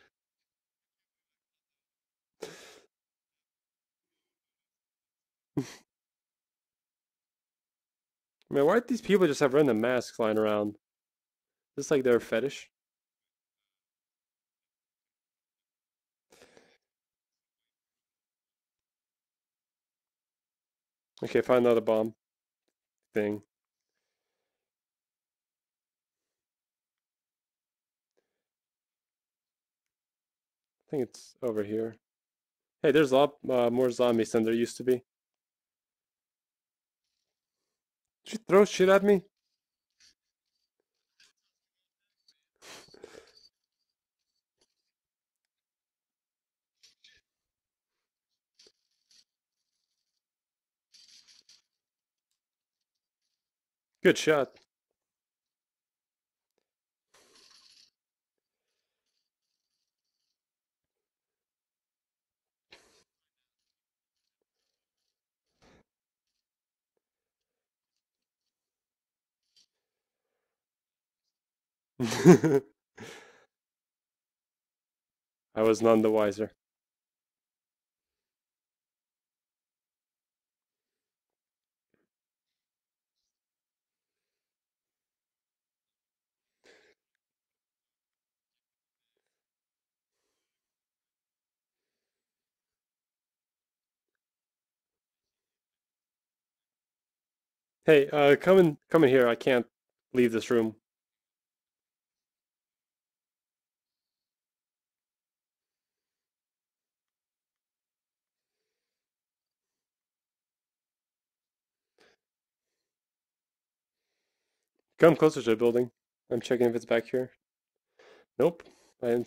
Man, why do these people just have random masks lying around? Just like their fetish. Okay, find another bomb thing. I think it's over here. Hey, there's a lot more zombies than there used to be. Did you throw shit at me? Good shot. I was none the wiser. Hey, come in here. I can't leave this room. Come closer to the building. I'm checking if it's back here. Nope. I,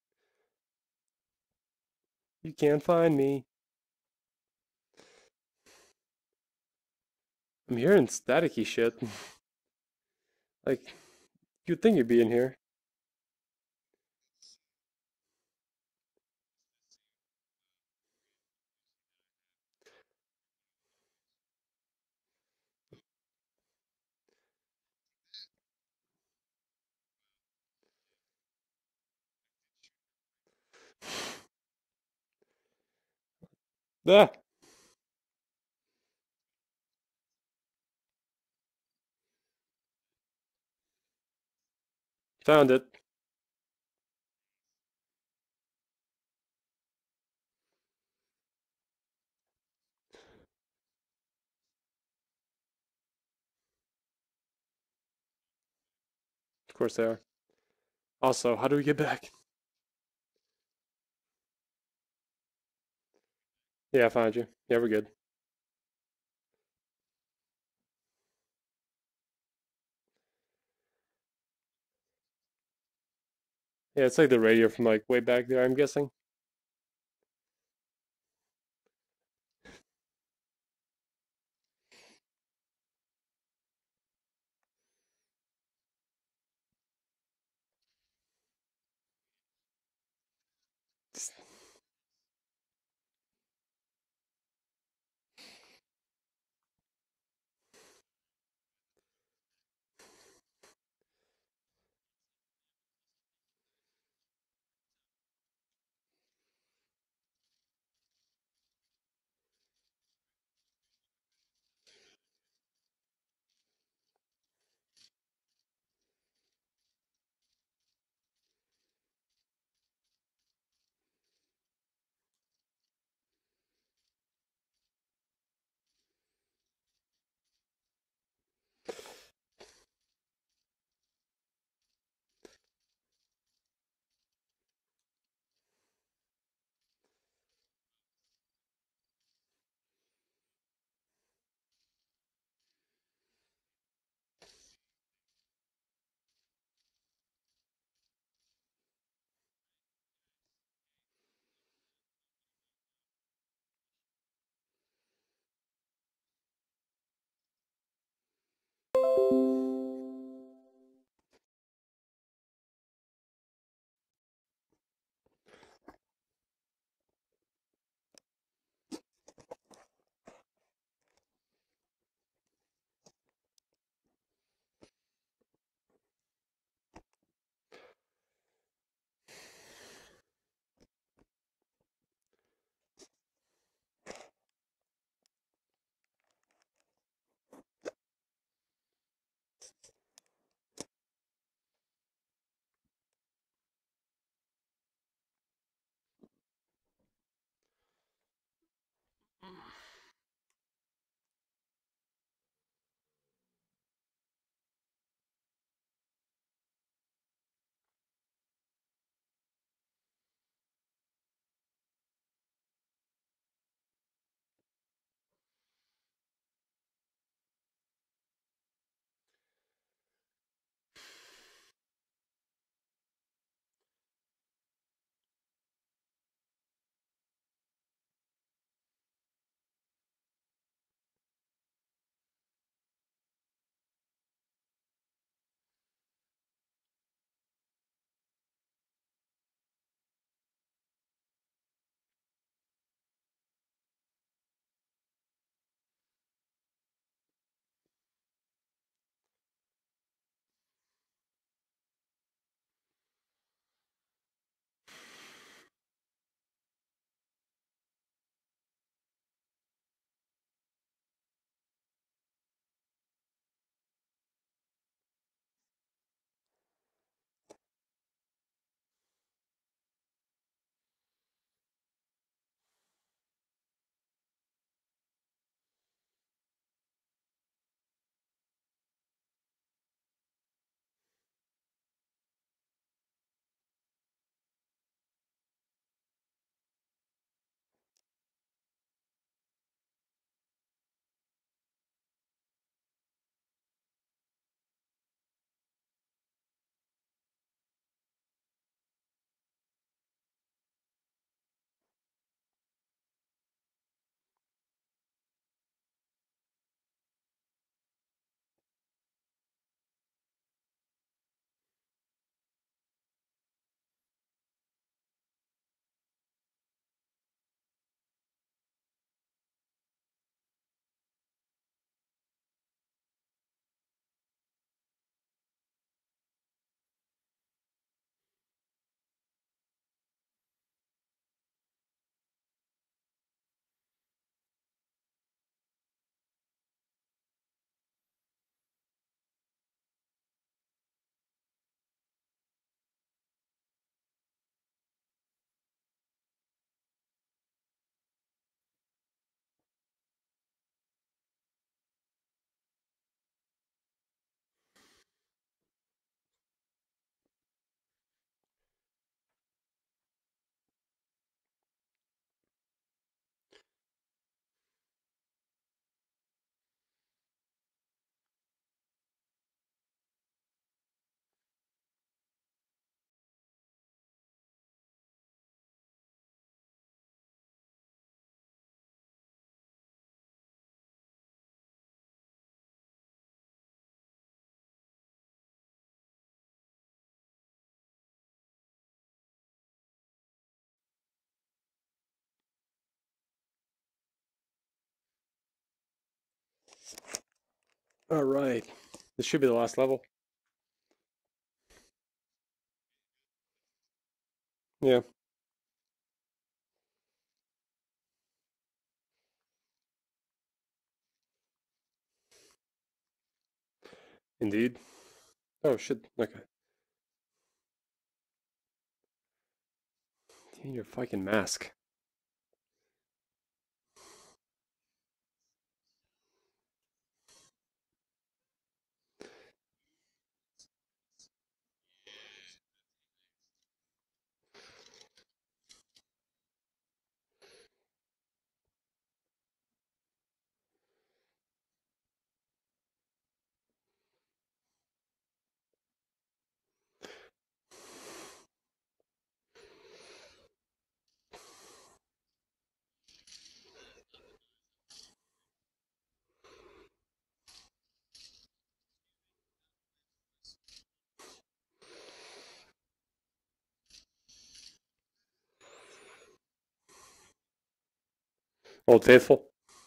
you can't find me. I'm hearing staticky shit. Like, you'd think you'd be in here. Ah, found it. Of course they are. Also, how do we get back? Yeah, I found you. Yeah, we're good. Yeah, it's like the radio from like way back there, I'm guessing. All right. This should be the last level. Yeah, indeed. Oh shit. Okay. Your fucking mask. Old Faithful.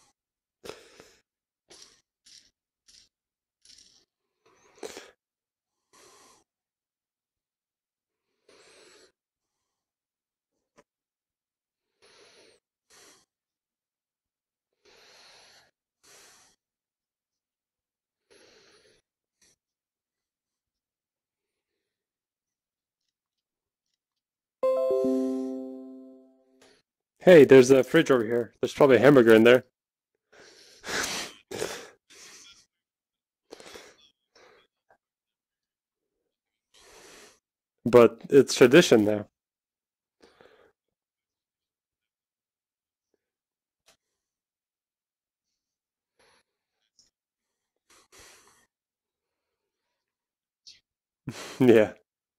Hey, there's a fridge over here. There's probably a hamburger in there. But it's tradition now. Yeah.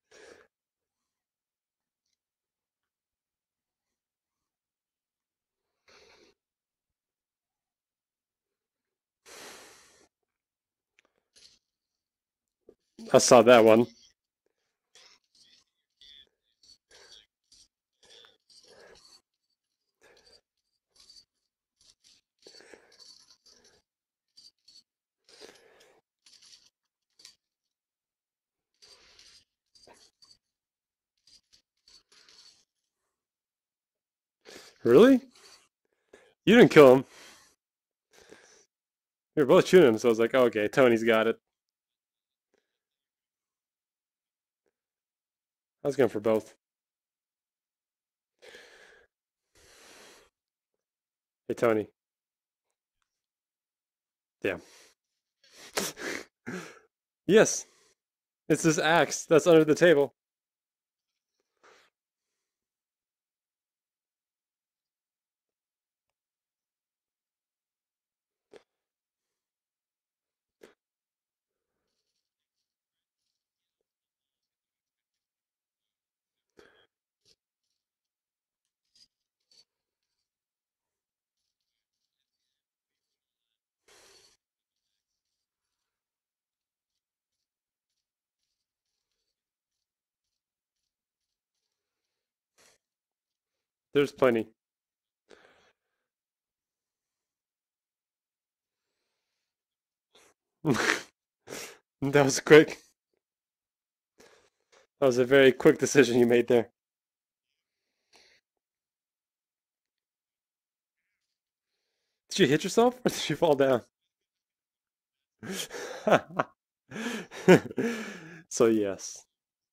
I saw that one. Really? You didn't kill him. We were both shooting him, so I was like, oh, okay, Tony's got it. I was going for both. Hey, Tony. Yeah. Yes, it's this axe that's under the table. There's plenty. That was quick. That was a very quick decision you made there. Did you hit yourself or did you fall down? So yes.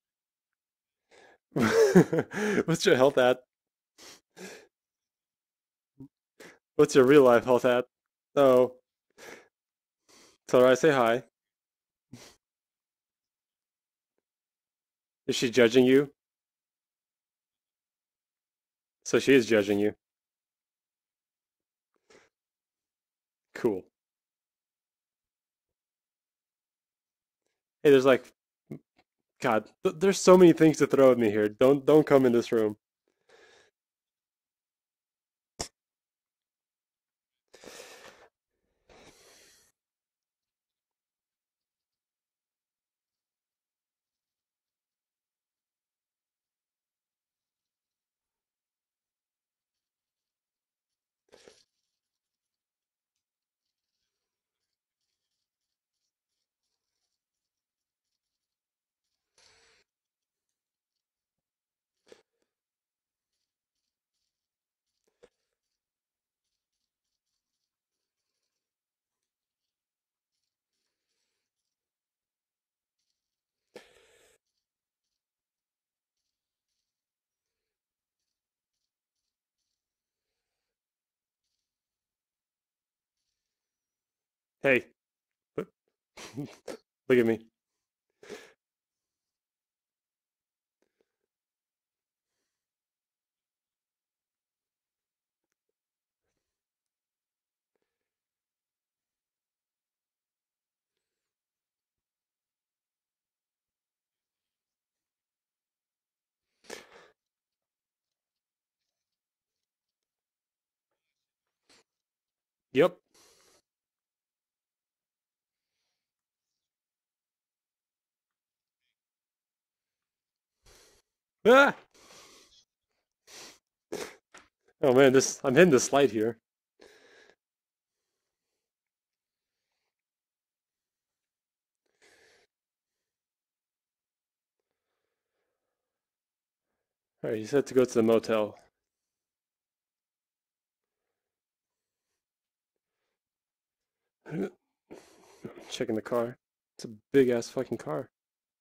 What's your health at? What's your real life health at? Oh, tell her I say hi. Is she judging you? So she is judging you. Cool. Hey, there's like, God, there's so many things to throw at me here. Don't come in this room. Hey, look look at me. Yep. Ah! Oh man, this I'm hitting the slide here. All right, he said to go to the motel. Checking the car. It's a big ass fucking car.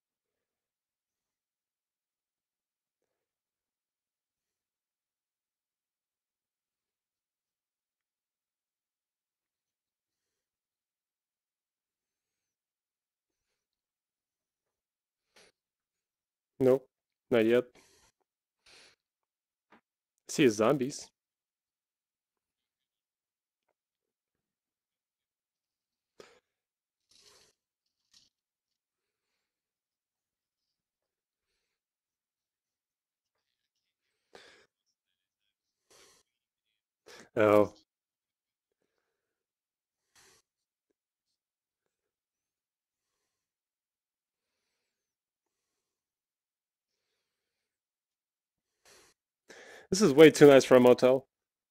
Nope, not yet. I see his zombies. Oh, this is way too nice for a motel.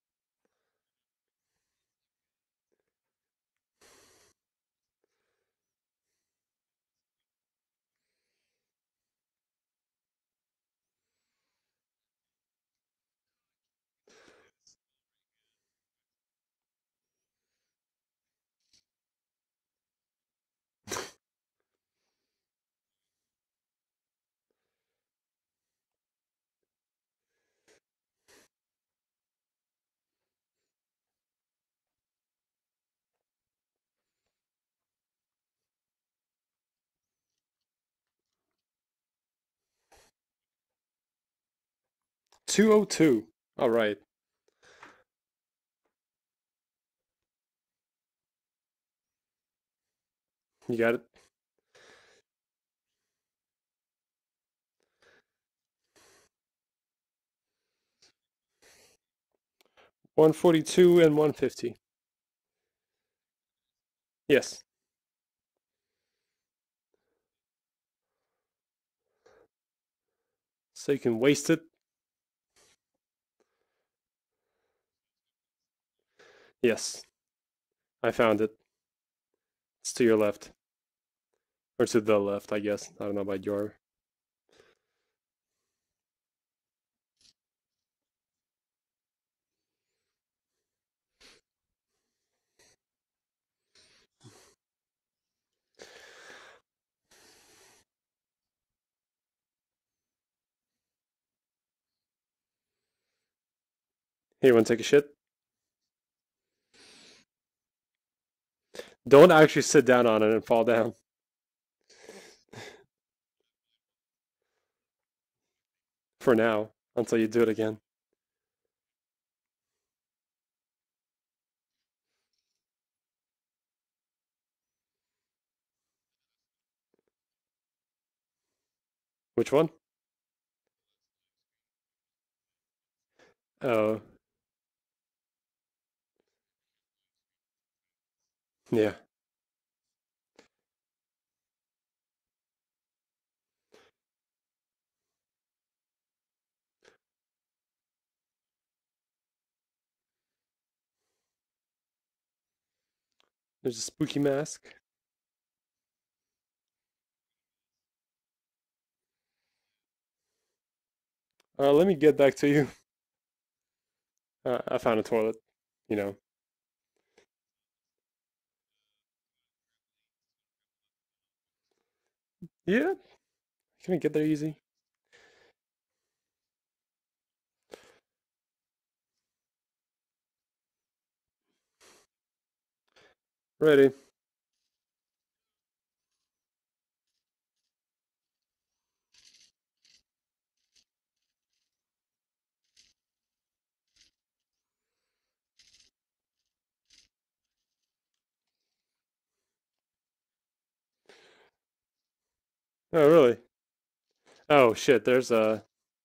$202. All right, you got it. 142 and 150. Yes. So you can waste it. Yes, I found it. It's to your left. Or to the left, I guess. I don't know about your. Here, you want to take a shit? Don't actually sit down on it and fall down. For now, until you do it again. Which one? Oh, yeah. There's a spooky mask. Let me get back to you. I found a toilet. You know. Yeah, can I get there easy? Ready. Oh, really? Oh, shit, there's a...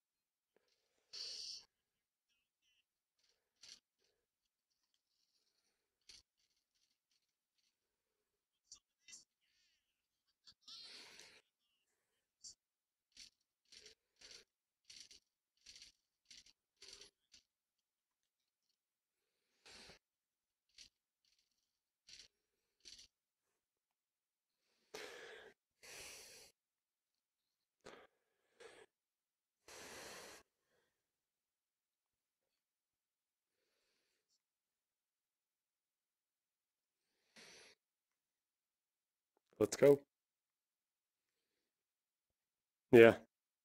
Let's go. Yeah,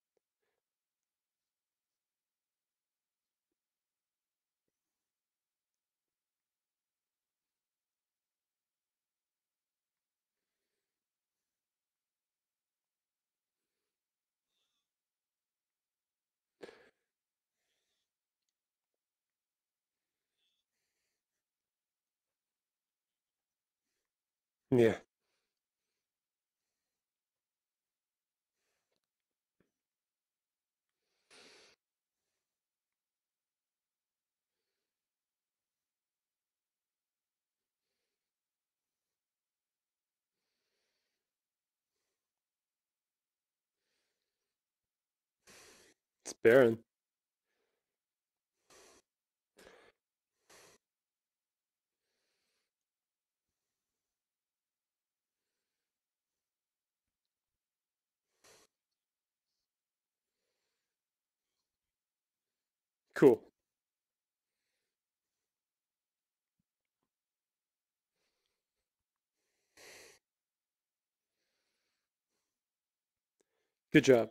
yeah. It's Baron. Cool. Good job.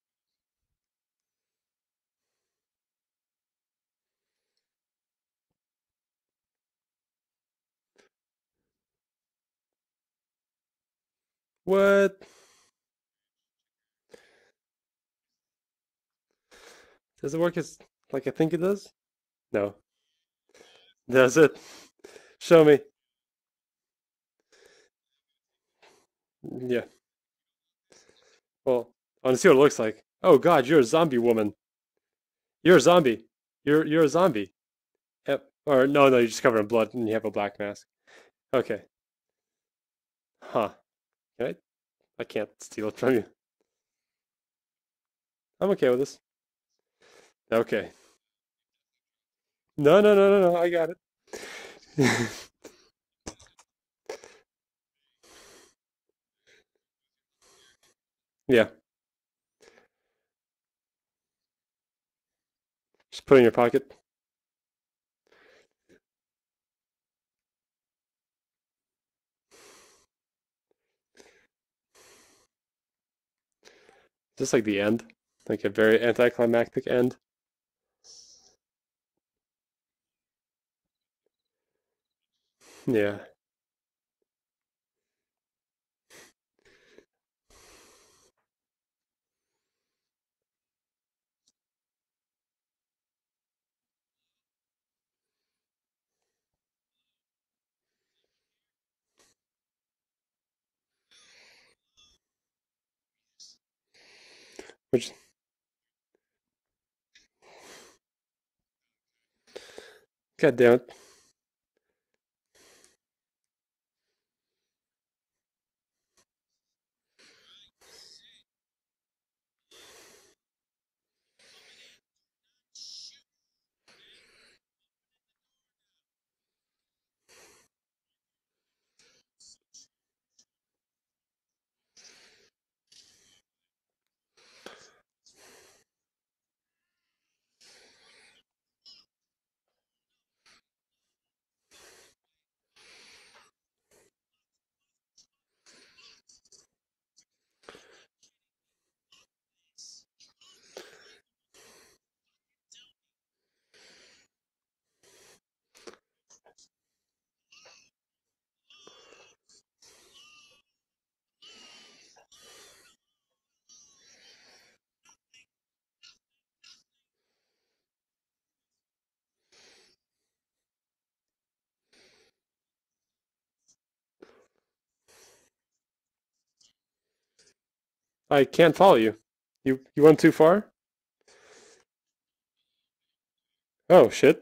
What? Does it work as like I think it does? No. Does it? Show me. Yeah. Well, I want to see what it looks like. Oh God, you're a zombie woman. You're a zombie. You're a zombie. Yep. Or no, no, you're just covered in blood and you have a black mask. Okay. Huh. Can I can't steal it from you. I'm okay with this. Okay. No, no, no, no, no. I got it. Yeah. Just put it in your pocket. Just like the end. Like a very anticlimactic end. Yeah. Which, God damn it. I can't follow you. You went too far? Oh shit.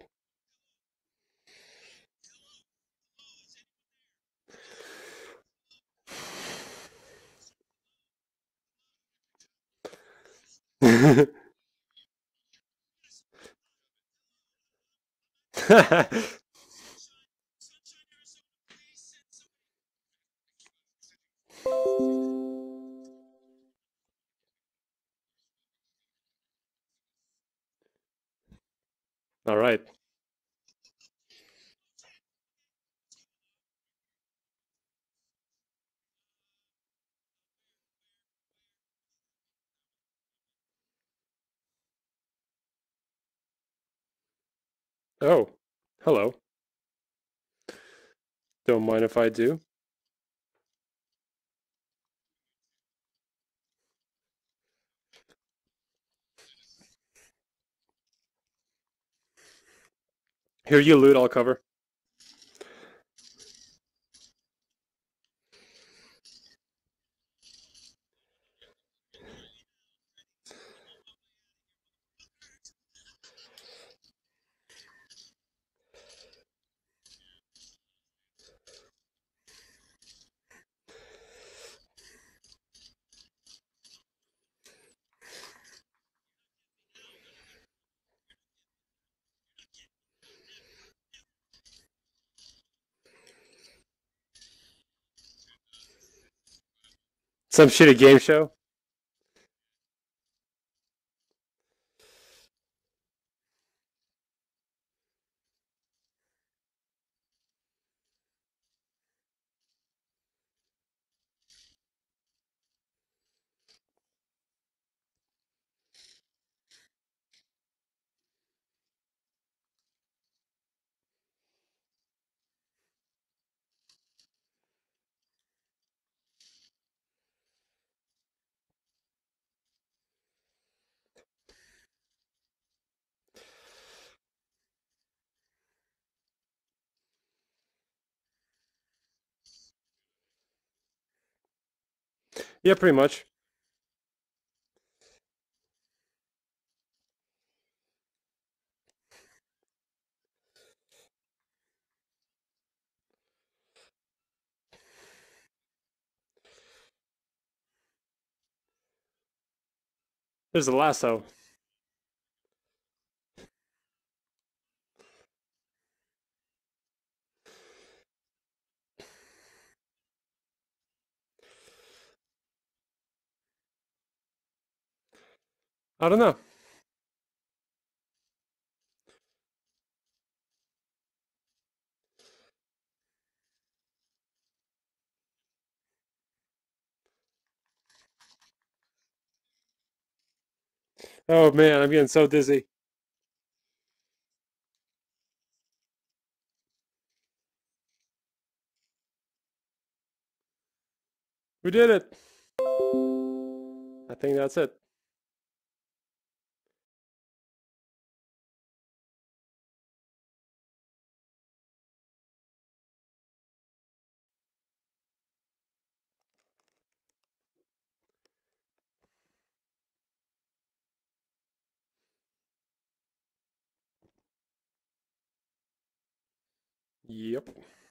All right. Oh, hello. Don't mind if I do. Here, you loot, I'll cover. Some shitty game show. Yeah, pretty much. There's a lasso. I don't know. Oh man, I'm getting so dizzy. We did it. I think that's it. Yep.